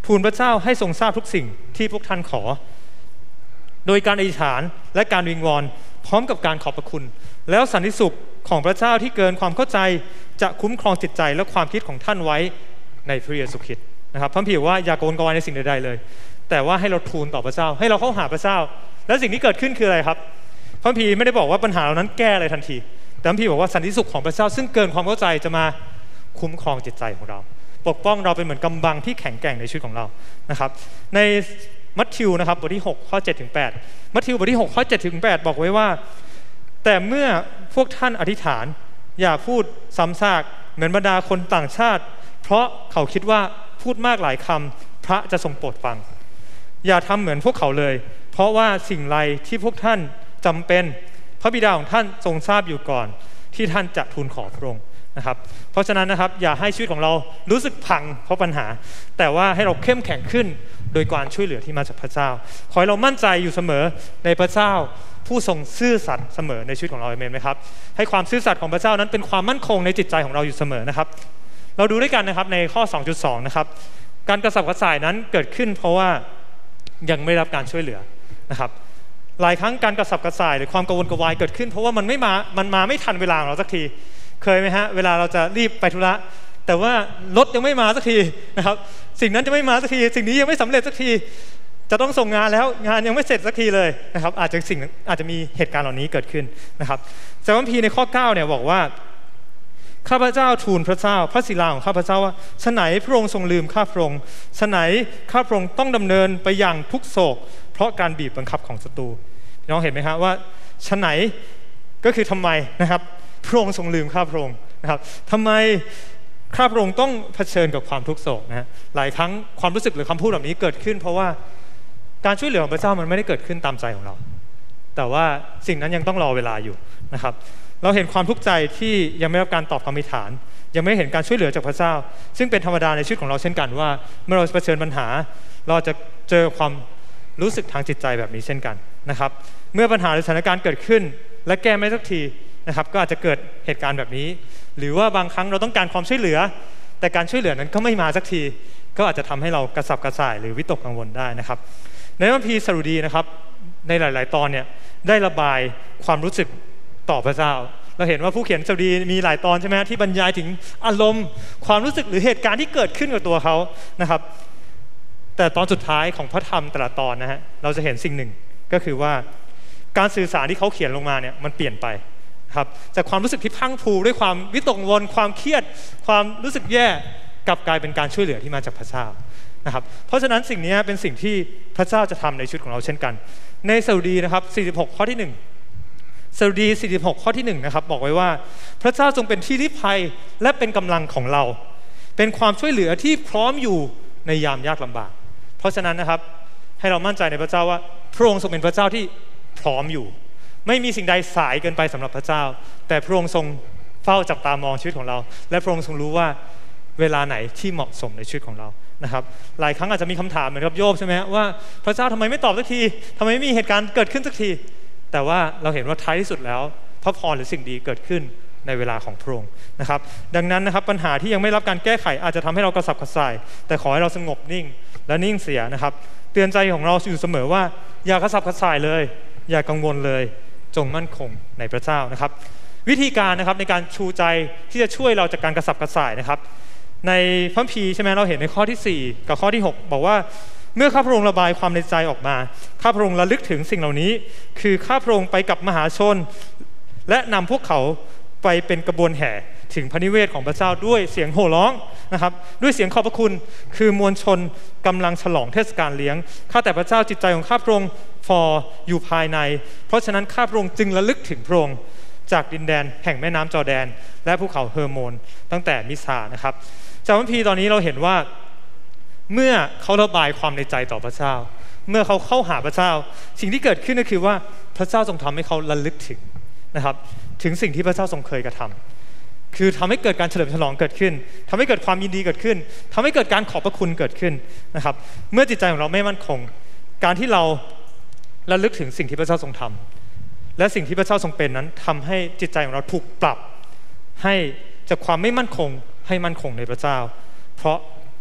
ทูลพระเจ้าให้ทรงทราบทุกสิ่งที่พวกท่านขอโดยการอธิษฐานและการวิงวอนพร้อมกับการขอบพระคุณแล้วสันติสุขของพระเจ้าที่เกินความเข้าใจจะคุ้มครองจิตใจและความคิดของท่านไว้ในพระเยซูคริสต์นะครับพระคัมภีร์ว่าอย่ากังวลกระวายในสิ่งใดๆเลยแต่ว่าให้เราทูลต่อพระเจ้าให้เราเข้าหาพระเจ้าและสิ่งที่เกิดขึ้นคืออะไรครับพระคัมภีร์ไม่ได้บอกว่าปัญหาเหล่านั้นแก้เลยทันทีแต่พระคัมภีร์บอกว่าสันติสุขของพระเจ้าซึ่งเกินความเข้าใจจะมาคุ้มครองจิตใจของเราปกป้องเราเป็นเหมือนกำบังที่แข็งแกร่งในชีวิตของเรานะครับในมัทธิวนะครับบทที่หกข้อเจ็ดถึงแปดมัทธิวบทที่หกข้อเจ็ดถึงแปดบอกไว้ว่าแต่เมื่อพวกท่านอธิษฐานอย่าพูดซ้ำซากเหมือนบรรดาคนต่างชาติเพราะเขาคิดว่าพูดมากหลายคำพระจะทรงโปรดฟังอย่าทำเหมือนพวกเขาเลยเพราะว่าสิ่งใดที่พวกท่านจำเป็นพระบิดาของท่านทรงทราบอยู่ก่อนที่ท่านจะทูลขอพระองค์นะครับเพราะฉะนั้นนะครับอย่าให้ชีวิตของเรารู้สึกพังเพราะปัญหาแต่ว่าให้เราเข้มแข็งขึ้นโดยการช่วยเหลือที่มาจากพระเจ้าขอให้เรามั่นใจอยู่เสมอในพระเจ้าผู้ทรงซื่อสัตย์เสมอในชีวิตของเราอาเมนไหมครับให้ความซื่อสัตย์ของพระเจ้านั้นเป็นความมั่นคงในจิตใจของเราอยู่เสมอนะครับเราดูด้วยกันนะครับในข้อ สองจุดสอง นะครับการกระสับกระส่ายนั้นเกิดขึ้นเพราะว่ายังไม่ได้รับการช่วยเหลือนะครับหลายครั้งการกระสับกระส่ายหรือความกังวลกระวายเกิดขึ้นเพราะว่ามันไม่มามันมาไม่ทันเวลาของเราสักทีเคยไหมฮะเวลาเราจะรีบไปธุระแต่ว่ารถยังไม่มาสักทีนะครับสิ่งนั้นจะไม่มาสักทีสิ่งนี้ยังไม่สำเร็จสักทีจะต้องส่งงานแล้วงานยังไม่เสร็จสักทีเลยนะครับอาจจะสิ่งอาจจะมีเหตุการณ์เหล่านี้เกิดขึ้นนะครับแต่พระคัมภีร์ในข้อเก้าเนี่ยบอกว่าข้าพเจ้าทูลพระเจ้าพระศิลาของข้าพเจ้าว่าฉะไหนพระองค์ทรงลืมข้าพระองค์ฉะไหนข้าพระองค์ต้องดำเนินไปอย่างทุกโศกเพราะการบีบบังคับของศัตรูพี่น้องเห็นไหมครับว่าฉะไหนก็คือทำไมนะครับพระองค์ทรงลืมข้าพระองค์นะครับทำไมข้าพระองค์ต้องเผชิญกับความทุกข์โศกนะหลายครั้งความรู้สึกหรือคำพูดแบบนี้เกิดขึ้นเพราะว่าการช่วยเหลือของพระเจ้ามันไม่ได้เกิดขึ้นตามใจของเราแต่ว่าสิ่งนั้นยังต้องรอเวลาอยู่นะครับเราเห็นความทุกข์ใจที่ยังไม่ได้รับการตอบคำอธิษฐานยังไม่เห็นการช่วยเหลือจากพระเจ้าซึ่งเป็นธรรมดาในชีวิตของเราเช่นกันว่าเมื่อเราเผชิญปัญหาเราจะเจอความรู้สึกทางจิตใจแบบนี้เช่นกันนะครับเมื่อปัญหาหรือสถานการณ์เกิดขึ้นและแก้ไม่สักทีนะครับก็อาจจะเกิดเหตุการณ์แบบนี้หรือว่าบางครั้งเราต้องการความช่วยเหลือแต่การช่วยเหลือนั้นก็ไม่มาสักทีก็อาจจะทำให้เรากระสับกระส่ายหรือวิตกกังวลได้นะครับในพระคัมภีร์สดุดีนะครับในหลายๆตอนเนี่ยได้ระบายความรู้สึกต่อพระเจ้าเราเห็นว่าผู้เขียนสดุดีมีหลายตอนใช่ไหมที่บรรยายถึงอารมณ์ความรู้สึกหรือเหตุการณ์ที่เกิดขึ้นกับตัวเขานะครับแต่ตอนสุดท้ายของพระธรรมแต่ละตอนนะฮะเราจะเห็นสิ่งหนึ่งก็คือว่าการสื่อสารที่เขาเขียนลงมาเนี่ยมันเปลี่ยนไปครับจากความรู้สึกที่พังผูด้วยความวิตกกังวลความเครียดความรู้สึกแย่กลับกลายเป็นการช่วยเหลือที่มาจากพระเจ้านะครับเพราะฉะนั้นสิ่งนี้เป็นสิ่งที่พระเจ้าจะทำในชีวิตของเราเช่นกันในสดุดีนะครับสี่สิบหกข้อที่หนึ่งสดุดีสี่สิบหกข้อที่หนึ่งนะครับบอกไว้ว่าพระเจ้าทรงเป็นที่ลี้ภัยและเป็นกำลังของเราเป็นความช่วยเหลือที่พร้อมอยู่ในยามยากลำบากเพราะฉะนั้นนะครับให้เรามั่นใจในพระเจ้าว่าพระองค์ทรงเป็นพระเจ้าที่พร้อมอยู่ไม่มีสิ่งใดสายเกินไปสำหรับพระเจ้าแต่พระองค์ทรงเฝ้าจับตามองชีวิตของเราและพระองค์ทรงรู้ว่าเวลาไหนที่เหมาะสมในชีวิตของเรานะครับหลายครั้งอาจจะมีคำถามเหมือนกับโยบใช่ไหมว่าพระเจ้าทำไมไม่ตอบสักทีทำไมไม่มีเหตุการณ์เกิดขึ้นสักทีแต่ว่าเราเห็นว่าท้ายที่สุดแล้วพระพรหรือสิ่งดีเกิดขึ้นในเวลาของพระองค์นะครับดังนั้นนะครับปัญหาที่ยังไม่รับการแก้ไขอาจจะทำให้เรากระสับกระส่ายแต่ขอให้เราสงบนิ่งและนิ่งเสียนะครับเตือนใจของเราอยู่เสมอว่าอย่ากระสับกระส่ายเลยอย่ากังวลเลยจงมั่นคงในพระเจ้านะครับวิธีการนะครับในการชูใจที่จะช่วยเราจากการกระสับกระส่ายนะครับในพระคัมภีร์ใช่ไหมเราเห็นในข้อที่สี่กับข้อที่หกบอกว่าเมื่อข้าพระองค์ระบายความในใจออกมาข้าพระองค์ระลึกถึงสิ่งเหล่านี้คือข้าพระองค์ไปกับมหาชนและนำพวกเขาไปเป็นกระบวนแห่ถึงพระนิเวศของพระเจ้าด้วยเสียงโห่ร้องนะครับด้วยเสียงขอบพระคุณคือมวลชนกำลังฉลองเทศกาลเลี้ยงข้าแต่พระเจ้าจิตใจของข้าพระองค์ฟออยู่ภายในเพราะฉะนั้นข้าพระองค์จึงระลึกถึงพระองค์จากดินแดนแห่งแม่น้ำจอร์แดนและภูเขาเฮอร์โมนตั้งแต่มิซานะครับจากพระคัมภีร์ตอนนี้เราเห็นว่าเมื่อเขาระบายความในใจต่อพระเจ้าเมื่อเขาเข้าหาพระเจ้าสิ่งที่เกิดขึ้นก็คือว่าพระเจ้าทรงทำให้เขาระลึกถึงนะครับถึงสิ่งที่พระเจ้าทรงเคยกระทำคือทำให้เกิดการเฉลิมฉลองเกิดขึ้นทำให้เกิดความยินดีเกิดขึ้นทำให้เกิดการขอบพระคุณเกิดขึ้นนะครับเมื่อจิตใจของเราไม่มั่นคงการที่เราระลึกถึงสิ่งที่พระเจ้าทรงทำและสิ่งที่พระเจ้าทรงเป็นนั้นทำให้จิตใจของเราถูกปรับให้จากความไม่มั่นคงให้มั่นคงในพระเจ้าเพราะ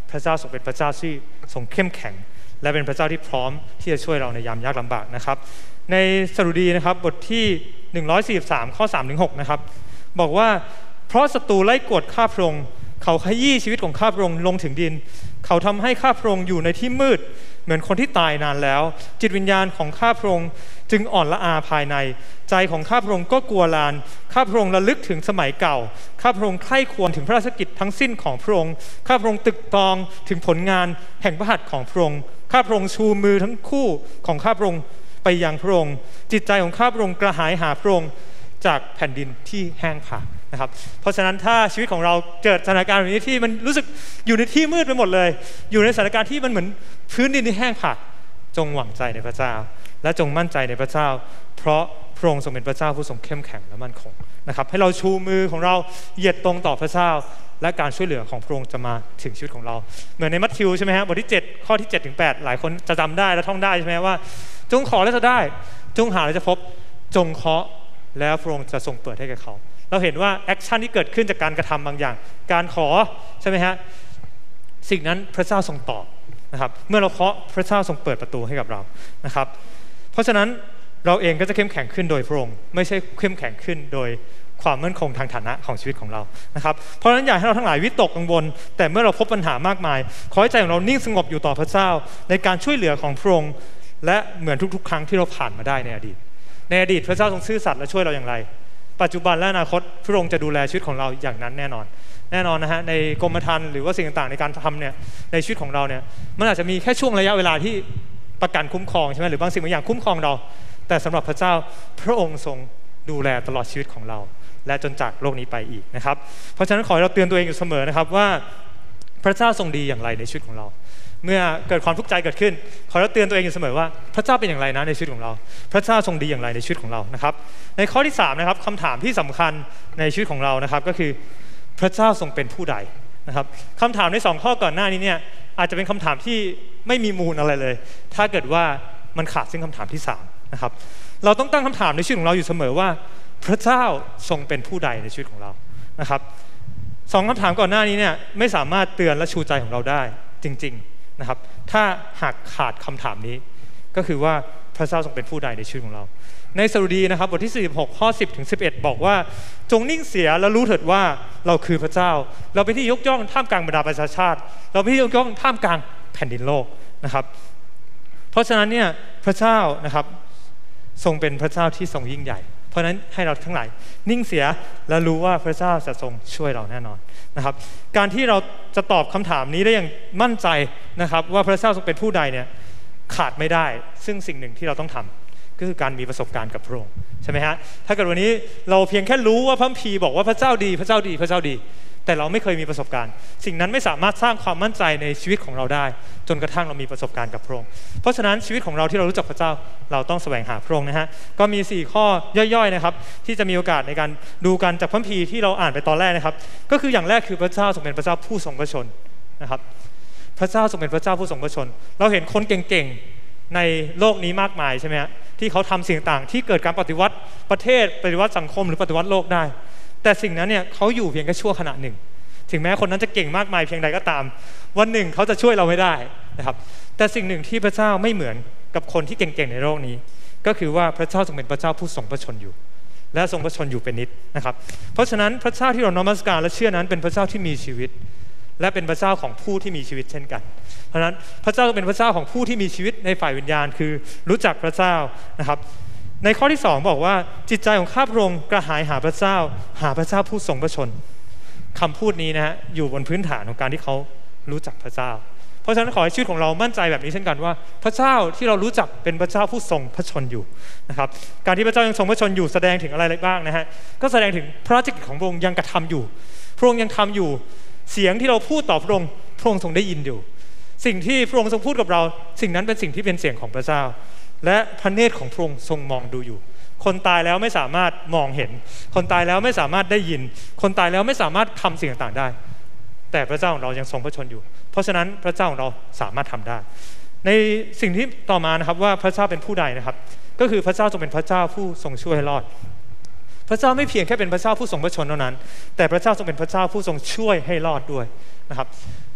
พระเจ้าทรงเป็นพระเจ้าที่ทรงเข้มแข็งและเป็นพระเจ้าที่พร้อมที่จะช่วยเราในยามยากลำบากนะครับในสดุดีนะครับบทที่หนึ่งร้อยสี่สิบสามข้อสามถึงหกนะครับบอกว่าเพราะศัตรูไล่กวดข้าพระองค์เขาขยี้ชีวิตของข้าพระองค์ลงถึงดินเขาทำให้ข้าพระองค์อยู่ในที่มืดเหมือนคนที่ตายนานแล้วจิตวิญญาณของข้าพระองค์จึงอ่อนละอาภายในใจของข้าพระองค์ก็กลัวลานข้าพระองค์ระลึกถึงสมัยเก่าข้าพระองค์ใคร่ควรถึงพระราชกิจทั้งสิ้นของพระองค์ข้าพระองค์ตึกตองถึงผลงานแห่งพระหัตถ์ของพระองค์ข้าพระองค์ชูมือทั้งคู่ของข้าพระองค์ไปยังพระองค์จิตใจของข้าพระองค์กระหายหาพระองค์จากแผ่นดินที่แห้งผากนะครับเพราะฉะนั้นถ้าชีวิตของเราเกิดสถานการณ์แบบนี้ที่มันรู้สึกอยู่ในที่มืดไปหมดเลยอยู่ในสถานการณ์ที่มันเหมือนพื้นดินที่แห้งผากจงหวังใจในพระเจ้าและจงมั่นใจในพระเจ้าเพราะพระองค์ทรงเป็นพระเจ้าผู้ทรงเข้มแข็งและมั่นคงนะครับให้เราชูมือของเราเหยียดตรงต่อพระเจ้าและการช่วยเหลือของพระองค์จะมาถึงชีวิตของเราเหมือนในมัทธิวใช่ไหมฮะบทที่เจ็ดข้อที่เจ็ดถึงแปดหลายคนจะจำได้และท่องได้ใช่ไหมว่าจงขอแล้วจะได้จงหาแล้วจะพบจงเคาะแล้วพระองค์จะทรงเปิดให้แก่เขาเราเห็นว่าแอคชั่นที่เกิดขึ้นจากการกระทำบางอย่างการขอใช่ไหมฮะสิ่งนั้นพระเจ้าทรงตอบนะครับเมื่อเราเคาะพระเจ้าทรงเปิดประตูให้กับเรานะครับเพราะฉะนั้นเราเองก็จะเข้มแข็งขึ้นโดยพระองค์ไม่ใช่เข้มแข็งขึ้นโดยความมั่นคงทางฐานะของชีวิตของเรานะครับเพราะฉะนั้นอยากให้เราทั้งหลายวิตกกังวลแต่เมื่อเราพบปัญหามากมายขอให้ใจของเรานิ่งสงบอยู่ต่อพระเจ้าในการช่วยเหลือของพระองค์และเหมือนทุกๆครั้งที่เราผ่านมาได้ในอดีตในอดีตพระเจ้าทรงซื่อสัตย์และช่วยเราอย่างไรปัจจุบันและอนาคตพระองค์จะดูแลชีวิตของเราอย่างนั้นแน่นอนแน่นอนนะฮะในกรมธรรม์หรือว่าสิ่งต่างๆในการทำเนี่ยในชีวิตของเราเนี่ยมันอาจจะมีแค่ช่วงระยะเวลาที่ประกันคุ้มครองใช่ไหมหรือบางสิ่งบางอย่างคุ้มครองเราแต่สำหรับพระเจ้าพระองค์ทรงดูแลตลอดชีวิตของเราและจนจากโลกนี้ไปอีกนะครับเพราะฉะนั้นขอให้เราเตือนตัวเองอยู่เสมอนะครับว่าพระเจ้าทรงดีอย่างไรในชีวิตของเราเมื่อเกิดความทุกข์ใจเกิดขึ้นขอเราเตือนตัวเองอยู่เสมอว่าพระเจ้าเป็นอย่างไรนะในชีวิตของเราพระเจ้าทรงดีอย่างไรในชีวิตของเรานะครับในข้อที่สามนะครับคำถามที่สำคัญในชีวิตของเรานะครับก็คือพระเจ้าทรงเป็นผู้ใดนะครับคำถามในสองข้อก่อนหน้านี้เนี่ยอาจจะเป็นคำถามที่ไม่มีมูลอะไรเลยถ้าเกิดว่ามันขาดซึ่งคำถามที่สามนะครับเราต้องตั้งคำถามในชีวิตของเราอยู่เสมอว่าพระเจ้าทรงเป็นผู้ใดในชีวิตของเรานะครับสองคำถามก่อนหน้านี้เนี่ยไม่สามารถเตือนและชูใจของเราได้จริงๆนะครับถ้าหากขาดคำถามนี้ก็คือว่าพระเจ้าทรงเป็นผู้ใดในชีวิตของเราในสดุดีนะครับบทที่สี่สิบหกข้อสิบถึงสิบเอ็ดบอกว่าจงนิ่งเสียและรู้เถิดว่าเราคือพระเจ้าเราเป็นที่ยกย่องท่ามกลางบรรดาประชาชาติเราเป็นที่ยกย่องท่ามกลางแผ่นดินโลกนะครับเพราะฉะนั้นเนี่ยพระเจ้านะครับทรงเป็นพระเจ้าที่ทรงยิ่งใหญ่เพราะฉะนั้นให้เราทั้งหลายนิ่งเสียและรู้ว่าพระเจ้าจะทรงช่วยเราแน่นอนนะครับการที่เราจะตอบคำถามนี้ได้อย่างมั่นใจนะครับว่าพระเจ้าทรงเป็นผู้ใดเนี่ยขาดไม่ได้ซึ่งสิ่งหนึ่งที่เราต้องทำก็คือการมีประสบการณ์กับพระองค์ใช่ไหมฮะถ้าเกิดวันนี้เราเพียงแค่รู้ว่าพระคัมภีร์บอกว่าพระเจ้าดีพระเจ้าดีพระเจ้าดีแต่เราไม่เคยมีประสบการณ์สิ่งนั้นไม่สามารถสร้างความมั่นใจในชีวิตของเราได้จนกระทั่งเรามีประสบการณ์กับพระองค์เพราะฉะนั้นชีวิตของเราที่เรารู้จักพระเจ้าเราต้องแสวงหาพระองค์นะฮะก็มีสี่ข้อย่อยๆนะครับที่จะมีโอกาสในการดูกันจากพระคัมภีร์ที่เราอ่านไปตอนแรกนะครับก็คืออย่างแรกคือพระเจ้าทรงเป็นพระเจ้าผู้ทรงพระชนนะครับพระเจ้าทรงเป็นพระเจ้าผู้ทรงพระชนเราเห็นคนเก่งๆในโลกนี้มากมายใช่ไหมฮะที่เขาทำสิ่งต่างที่เกิดการปฏิวัติประเทศปฏิวัติสังคมหรือปฏิวัติโลกได้แต่สิ่งนั้นเนี่ยเขาอยู่เพียงแค่ชั่วขณะหนึ่งถึงแม้คนนั้นจะเก่งมากมายเพียงใดก็ตามวันหนึ่งเขาจะช่วยเราไม่ได้นะครับแต่สิ่งหนึ่งที่พระเจ้าไม่เหมือนกับคนที่เก่งๆในโลกนี้ก็คือว่าพระเจ้าทรงเป็นพระเจ้าผู้ทรงพระชนอยู่และทรงพระชนอยู่เป็นนิจนะครับเพราะฉะนั้นพระเจ้าที่เรานมัสการและเชื่อนั้นเป็นพระเจ้าที่มีชีวิตและเป็นพระเจ้าของผู้ที่มีชีวิตเช่นกันเพราะฉะนั้นพระเจ้าเป็นพระเจ้าของผู้ที่มีชีวิตในฝ่ายวิญญาณคือรู้จักพระเจ้านะครับในข้อที่สองบอกว่าจิตใจของข้าพระองค์กระหายหาพระเจ้าหาพระเจ้าผู้ทรงพระชนคำพูดนี้นะฮะอยู่บนพื้นฐานของการที่เขารู้จักพระเจ้าเพราะฉะนั้นขอให้ชีวิตของเรามั่นใจแบบนี้เช่นกันว่าพระเจ้าที่เรารู้จักเป็นพระเจ้าผู้ทรงพระชนอยู่นะครับการที่พระเจ้ายังทรงพระชนอยู่แสดงถึงอะไรบ้างนะฮะก็แสดงถึงพระราชกิจของพระองค์ยังกระทำอยู่พระองค์ยังทำอยู่เสียงที่เราพูดต่อพระองค์พระองค์ทรงได้ยินอยู่สิ่งที่พระองค์ทรงพูดกับเราสิ่งนั้นเป็นสิ่งที่เป็นเสียงของพระเจ้าและพระเนตรของพระองค์ทรงมองดูอยู่คนตายแล้วไม่สามารถมองเห็นคนตายแล้วไม่สามารถได้ยินคนตายแล้วไม่สามารถทำสิ่งต่างๆได้แต่พระเจ้าของเรายังทรงพระชนอยู่เพราะฉะนั้นพระเจ้าของเราสามารถทำได้ในสิ่งที่ต่อมานะครับว่าพระเจ้าเป็นผู้ใดนะครับก็คือพระเจ้าทรงเป็นพระเจ้าผู้ทรงช่วยให้รอดพระเจ้าไม่เพียงแค่เป็นพระเจ้าผู้ทรงพระชนเท่านั้นแต่พระเจ้าทรงเป็นพระเจ้าผู้ทรงช่วยให้รอดด้วยนะครับ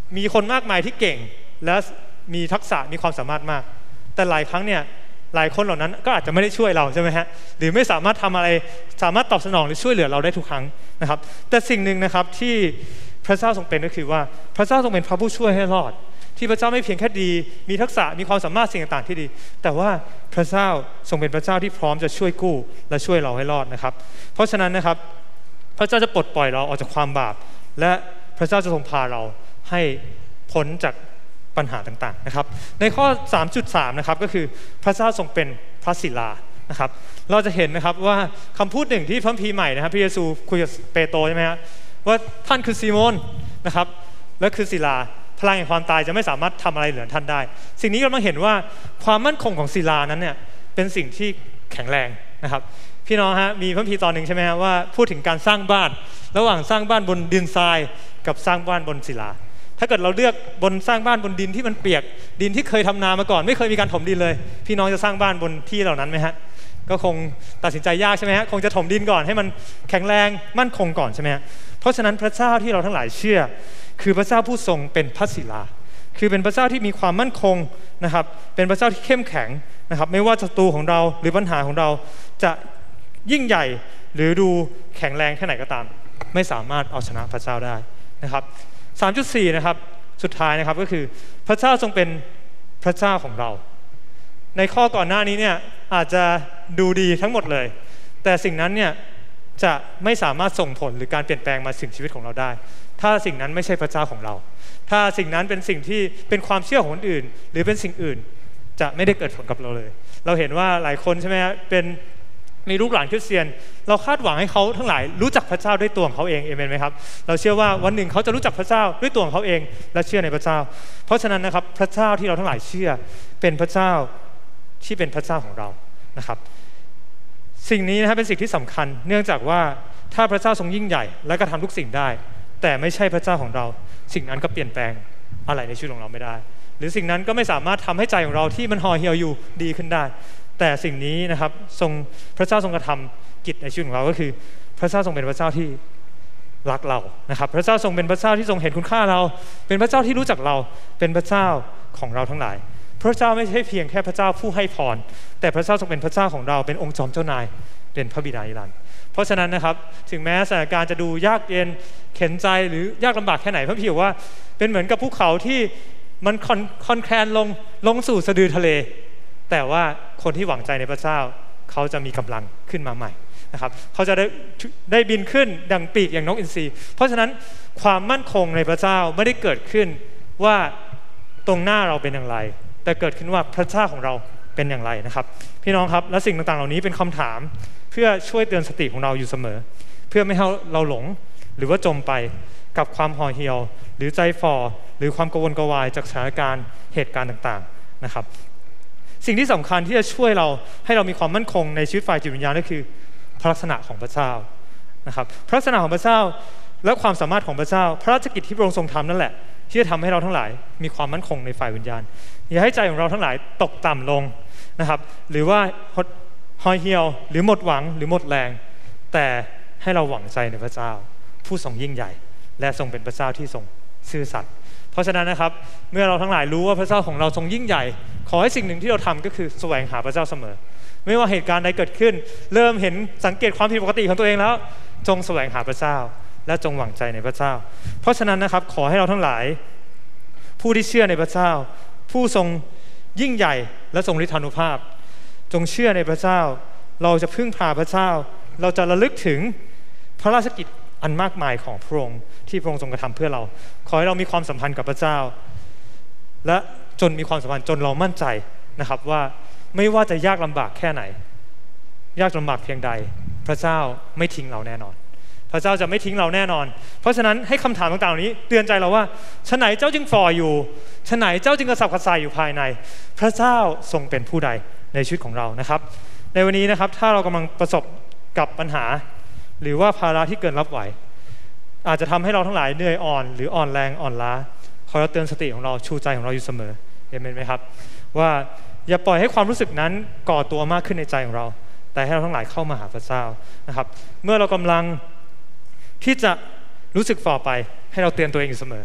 มีคนมากมายที่เก่งและมีทักษะมีความสามารถมากแต่หลายครั้งเนี่ยหลายคนเหล่านั้นก็อาจจะไม่ได้ช่วยเราใช่ไหมฮะหรือไม่สามารถทำอะไรสามารถตอบสนองหรือช่วยเหลือเราได้ทุกครั้งนะครับแต่สิ่งหนึ่งนะครับที่พระเจ้าทรงเป็นก็คือว่าพระเจ้าทรงเป็นพระผู้ช่วยให้รอดที่พระเจ้าไม่เพียงแค่ดีมีทักษะมีความสามารถสิ่งต่างๆที่ดีแต่ว่าพระเจ้าทรงเป็นพระเจ้าที่พร้อมจะช่วยกู้และช่วยเราให้รอดนะครับเพราะฉะนั้นนะครับพระเจ้าจะปลดปล่อยเราออกจากความบาปและพระเจ้าจะทรงพาเราให้พ้นจากปัญหาต่างๆนะครับในข้อ สามจุดสาม นะครับก็คือพระเจ้าทรงเป็นพระศิลานะครับเราจะเห็นนะครับว่าคำพูดหนึ่งที่พระคัมภีร์ใหม่นะครับพระเยซูคุยกับเปโตรใช่ไหมครับว่าท่านคือซีโมนนะครับและคือศิลาพลังแห่งความตายจะไม่สามารถทำอะไรเหนือท่านได้สิ่งนี้เรามาเห็นว่าความมั่นคงของศิลานั้นเนี่ยเป็นสิ่งที่แข็งแรงนะครับพี่น้องฮะมีพระคัมภีร์ตอนหนึ่งใช่ไหมฮะว่าพูดถึงการสร้างบ้านระหว่างสร้างบ้านบนดินทรายกับสร้างบ้านบนศิลาถ้าเกิดเราเลือกบนสร้างบ้านบนดินที่มันเปียกดินที่เคยทำนามาก่อนไม่เคยมีการถมดินเลยพี่น้องจะสร้างบ้านบนที่เหล่านั้นไหมฮะก็คงตัดสินใจยากใช่ไหมฮะคงจะถมดินก่อนให้มันแข็งแรงมั่นคงก่อนใช่ไหมฮะเพราะฉะนั้นพระเจ้าที่เราทั้งหลายเชื่อคือพระเจ้าผู้ทรงเป็นพระศิลาคือเป็นพระเจ้าที่มีความมั่นคงนะครับเป็นพระเจ้าที่เข้มแข็งนะครับไม่ว่าศัตรูของเราหรือปัญหาของเราจะยิ่งใหญ่หรือดูแข็งแรงแค่ไหนก็ตามไม่สามารถเอาชนะพระเจ้าได้นะครับ สามจุดสี่ นะครับสุดท้ายนะครับก็คือพระเจ้าทรงเป็นพระเจ้าของเราในข้อก่อนหน้านี้เนี่ยอาจจะดูดีทั้งหมดเลยแต่สิ่งนั้นเนี่ยจะไม่สามารถส่งผลหรือการเปลี่ยนแปลงมาถึงชีวิตของเราได้ถ้าสิ่งนั้นไม่ใช่พระเจ้าของเราถ้าสิ่งนั้นเป็นสิ่งที่เป็นความเชื่อของคนอื่นหรือเป็นสิ่งอื่นจะไม่ได้เกิดผลกับเราเลยเราเห็นว่าหลายคนใช่ไหมฮะเป็นมีลูกหลานคริสเตียนเราคาดหวังให้เขาทั้งหลายรู้จักพระเจ้าด้วยตัวของเขาเองเอเมนไหมครับเราเชื่อว่าวันหนึ่งเขาจะรู้จักพระเจ้าด้วยตัวของเขาเองและเชื่อในพระเจ้าเพราะฉะนั้นนะครับพระเจ้าที่เราทั้งหลายเชื่อเป็นพระเจ้าที่เป็นพระเจ้าของเรานะครับสิ่งนี้นะครับเป็นสิ่งที่สำคัญเนื่องจากว่าถ้าพระเจ้าทรงยิ่งใหญ่และกระทำทุกสิ่งได้แต่ไม่ใช่พระเจ้าของเราสิ่งนั้นก็เปลี่ยนแปลงอะไรในชีวิตของเราไม่ได้หรือสิ่งนั้นก็ไม่สามารถทำให้ใจของเราที่มันห่อเหี่ยวอยู่ดีขึ้นได้แต่สิ่งนี้นะครับทรงพระเจ้าทรงกระทำกิจในชีวิตของเราก็คือพระเจ้าทรงเป็นพระเจ้าที่รักเรานะครับพระเจ้าทรงเป็นพระเจ้าที่ทรงเห็นคุณค่าเราเป็นพระเจ้าที่รู้จักเราเป็นพระเจ้าของเราทั้งหลายพระเจ้าไม่ใช่เพียงแค่พระเจ้าผู้ให้พรแต่พระเจ้าทรงเป็นพระเจ้าของเราเป็นองค์จอมเจ้านายเป็นพระบิดานิรันดร์เพราะฉะนั้นนะครับถึงแม้สถานการณ์จะดูยากเย็นเข็ญใจหรือยากลำบากแค่ไหนพระพี่บอกว่าเป็นเหมือนกับภูเขาที่มันคอนแคลนลงลงสู่สะดือทะเลแต่ว่าคนที่หวังใจในพระเจ้าเขาจะมีกำลังขึ้นมาใหม่นะครับเขาจะได้ได้บินขึ้นดังปีกอย่างนกอินทรีเพราะฉะนั้นความมั่นคงในพระเจ้าไม่ได้เกิดขึ้นว่าตรงหน้าเราเป็นอย่างไรแต่เกิดขึ้นว่าพระเจ้าของเราเป็นอย่างไรนะครับพี่น้องครับและสิ่งต่างๆเหล่านี้เป็นคำถามเพื่อช่วยเตือนสติของเราอยู่เสมอเพื่อไม่ให้เราหลงหรือว่าจมไปกับความห่อเหี่ยวหรือใจฝ่อหรือความกังวลกวายจากสถานการณ์เหตุการณ์ต่างๆนะครับสิ่งที่สำคัญที่จะช่วยเราให้เรามีความมั่นคงในชีวิตฝ่ายจิตวิญญาณก็คือพระลักษณะของพระเจ้านะครับพระลักษณะของพระเจ้าและความสามารถของพระเจ้าพระราชกิจที่พระองค์ทรงทำนั่นแหละที่จะทำให้เราทั้งหลายมีความมั่นคงในฝ่ายวิญญาณอย่าให้ใจของเราทั้งหลายตกต่ำลงนะครับหรือว่าห่อเหี่ยวหรือหมดหวังหรือหมดแรงแต่ให้เราหวังใจในพระเจ้าผู้ทรงยิ่งใหญ่และทรงเป็นพระเจ้าที่ทรงซื่อสัตย์เพราะฉะนั้นนะครับเมื่อเราทั้งหลายรู้ว่าพระเจ้าของเราทรงยิ่งใหญ่ขอให้สิ่งหนึ่งที่เราทำก็คือแสวงหาพระเจ้าเสมอไม่ว่าเหตุการณ์ใดเกิดขึ้นเริ่มเห็นสังเกตความผิดปกติของตัวเองแล้วจงแสวงหาพระเจ้าและจงหวังใจในพระเจ้าเพราะฉะนั้นนะครับขอให้เราทั้งหลายผู้ที่เชื่อในพระเจ้าผู้ทรงยิ่งใหญ่และทรงฤทธานุภาพจงเชื่อในพระเจ้าเราจะพึ่งพาพระเจ้าเราจะระลึกถึงพระราชกิจอันมากมายของพระองค์ที่พระองค์ทรงกระทำเพื่อเราขอให้เรามีความสัมพันธ์กับพระเจ้าและจนมีความสัมพันธ์จนเรามั่นใจนะครับว่าไม่ว่าจะยากลำบากแค่ไหนยากลำบากเพียงใดพระเจ้าไม่ทิ้งเราแน่นอนพระเจ้าจะไม่ทิ้งเราแน่นอนเพราะฉะนั้นให้คำถามต่างๆนี้เตือนใจเราว่าฉะไหนเจ้าจึงฝ่ออยู่ฉะไหนเจ้าจึงกระสับกระส่ายอยู่ภายในพระเจ้าทรงเป็นผู้ใดในชีวิตของเรานะครับในวันนี้นะครับถ้าเรากำลังประสบกับปัญหาหรือว่าภาระที่เกินรับไหวอาจจะทำให้เราทั้งหลายเหนื่อยอ่อนหรืออ่อนแรงอ่อนล้าขอเราเตือนสติของเราชูใจของเราอยู่เสมอเห็นไหมครับว่าอย่าปล่อยให้ความรู้สึกนั้นก่อตัวมากขึ้นในใจของเราแต่ให้เราทั้งหลายเข้ามาหาพระเจ้านะครับเมื่อเรากำลังที่จะรู้สึกฝ่อไปให้เราเตือนตัวเองอยู่เสมอ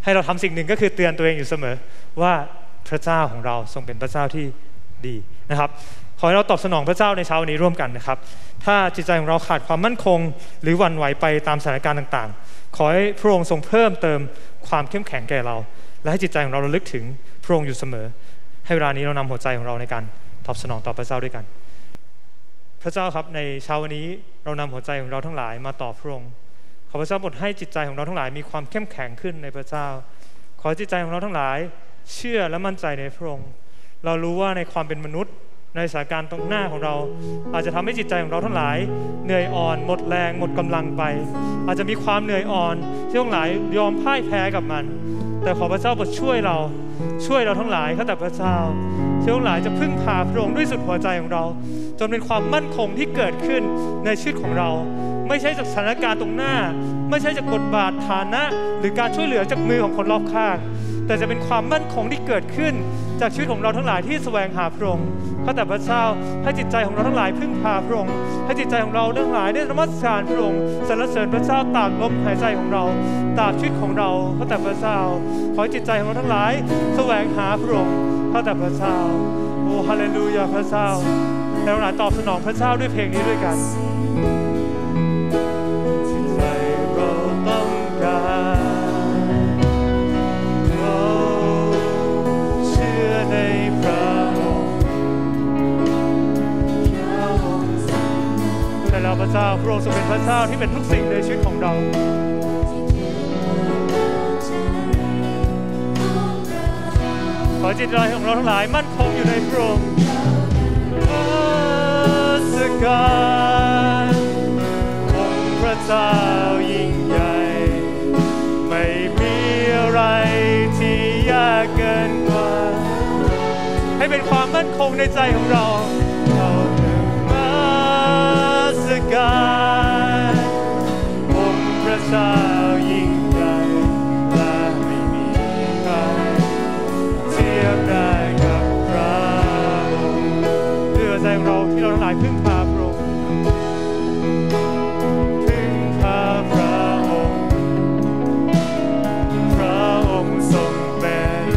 ให้เราทำสิ่งหนึ่งก็คือเตือนตัวเองอยู่เสมอว่าพระเจ้าของเราทรงเป็นพระเจ้าที่ดีนะครับขอให้เราตอบสนองพระเจ้าในเช้านี้ร่วมกันนะครับถ้าจิตใจของเราขาดความมั่นคงหรือหวั่นไหวไปตามสถานการณ์ต่างๆขอให้พระองค์ทรงเพิ่มเติมความเข้มแข็งแก่เราและให้จิตใจของเราระลึกถึงพระองค์อยู่เสมอให้เวลานี้เรานำหัวใจของเราในการตอบสนองต่อพระเจ้าด้วยกันพระเจ้าครับในเช้าวันนี้เรานำหัวใจของเราทั้งหลายมาต่อพระองค์ขอพระเจ้าโปรดให้จิตใจของเราทั้งหลายมีความเข้มแข็งขึ้นในพระเจ้าขอจิตใจของเราทั้งหลายเชื่อและมั่นใจในพระองค์เรารู้ว่าในความเป็นมนุษย์ในสถานการณ์ตรงหน้าของเราอาจจะทำให้จิตใจของเราทั้งหลายเหนื่อยอ่อนหมดแรงหมดกำลังไปอาจจะมีความเหนื่อยอ่อนที่ทั้งหลายยอมพ่ายแพ้กับมันแต่ขอพระเจ้าโปรดช่วยเราช่วยเราทั้งหลายข้าแต่พระเจ้าที่ทั้งหลายจะพึ่งพาพระองค์ด้วยสุดหัวใจของเราจนเป็นความมั่นคงที่เกิดขึ้นในชีวิตของเราไม่ใช่จากสถานการณ์ตรงหน้าไม่ใช่จากบทบาทฐานะหรือการช่วยเหลือจากมือของคนรอบข้างแต่จะเป็นความมั่นคงที่เกิดขึ้นจากชีวิตของเราทั้งหลายที่แสวงหาพระองค์ข้าแต่พระเจ้าให้จิตใจของเราทั้งหลายพึ่งพาพระองค์ให้จิตใจของเราทั้งหลายได้นมัสการพระองค์สรรเสริญพระเจ้าตากลมหายใจของเราตากชีวิตของเราข้าแต่พระเจ้าขอให้จิตใจของเราทั้งหลายแสวงหาพระองค์ข้าแต่พระเจ้าโอ้ฮาเลลูยาพระเจ้าเราหลายตอบสนองพระเจ้าด้วยเพลงนี้ด้วยกันจิตใจเราต้องการเราเชื่อในพระองค์แต่เราพระเจ้าพระองค์ทรงเป็นพระเจ้าที่เป็นทุกสิ่งในชีวิตของเราขอจิตใจของเราทั้งหลายมั่นคงอยู่ในพระองค์สการองค์พระเจ้ายิ่งใหญ่ไม่มีอะไรที่ยากเกินกว่าให้เป็นความมั่นคงในใจของเราเรามาสการองค์พระเจ้ายิ่งใหญ่และไม่มีใครเทียบได้กับพระองค์เพื่อใจของเราที่เราทั้งหลายพึ่งพาพระองค์พึ่งพาพระองค์พระองค์ทรงเป็น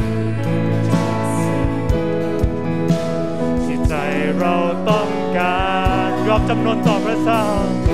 ที่ใจเราต้องการยอมจำนนต่อพระเจ้า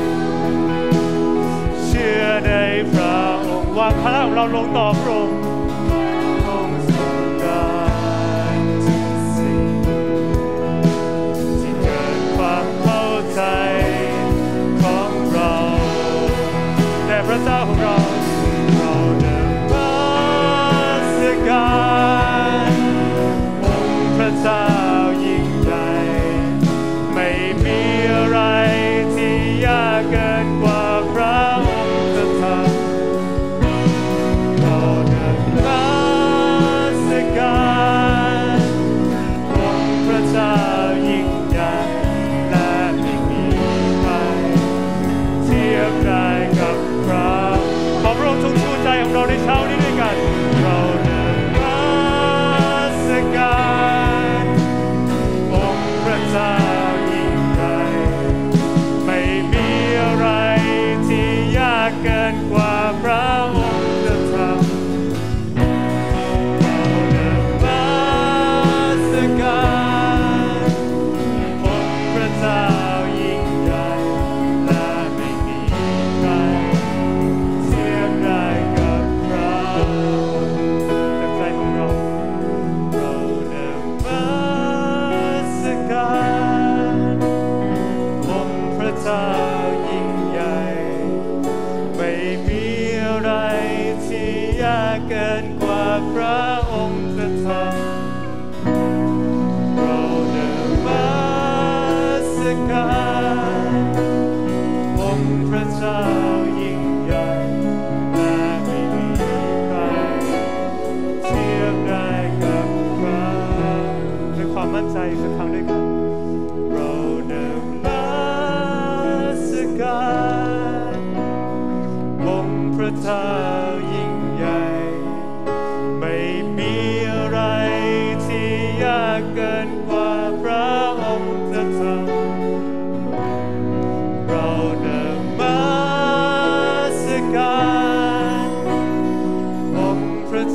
เชื่อในพระองค์วางภาระของเราลงต่อพระองค์องค์ทรงการทุกสิ่งที่เกิดความเข้าใจของเราแต่พระเจ้าของเราเราเดินมาสการองค์พระเจ้ายิ่งใหญ่ไม่มีอะไรที่ยากเกินกว่าพระองค์จะทำเราเดินมาสการองค์พระเจ้ายิ่งใหญ่และไม่มีใครเทียบได้กับพระขอพระองค์ทรงชูใจของเราในเช้านี้ด้วยกันเราเดินมาสการองค์พระเจ้ายิ่งใหญ่ไม่มีอะไรที่ยากเกินกว่าพระองค์จะทำเราเดินมาสการองค์พระเจ้ายิ่งใหญ่และไม่มีใครเทียบได้กับพระองค์จากใจของเราเราเดินมาสการองค์พระเจ้ายิ่งใหญ่ไม่มีอะไรที่ยากเกินกว่าพระองค์จะทำเราเดินมาสการองค์พระเจ้ายิ่งใหญ่และไม่มีใครเทียบได้กับพระด้วยความมั่นใจสักครั้งด้วยกันเราเดินมาสการองค์พระเจ้ายิ่งใหญ่ไม่มีอะไรที่ยากเกินกว่าพระองค์จะทำเราเดินมาสการองค์พระ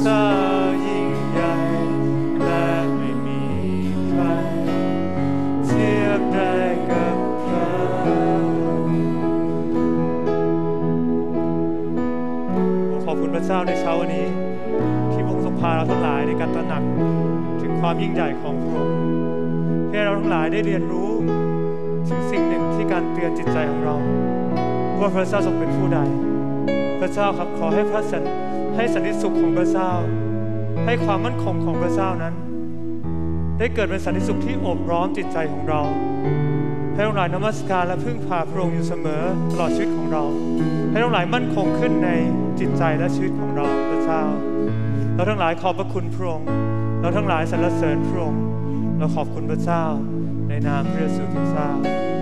การตระหนักถึงความยิ่งใหญ่ของพระองค์ให้เราทั้งหลายได้เรียนรู้ถึงสิ่งหนึ่งที่การเตือนจิตใจของเราว่าพระเจ้าทรงเป็นผู้ใดพระเจ้าครับขอให้พระสันให้สันติสุขของพระเจ้าให้ความมั่นคงของพระเจ้านั้นได้เกิดเป็นสันติสุขที่โอบล้อมจิตใจของเราให้เราหลายนมัสการและพึ่งพาพระองค์อยู่เสมอตลอดชีวิตของเราให้เราหลายมั่นคงขึ้นในจิตใจและชีวิตของเราพระเจ้าเราทั้งหลายขอบพระคุณพระองค์เราทั้งหลายสรรเสริญพระองค์เราขอบคุณพระเจ้าในนามพระเยซูคริสต์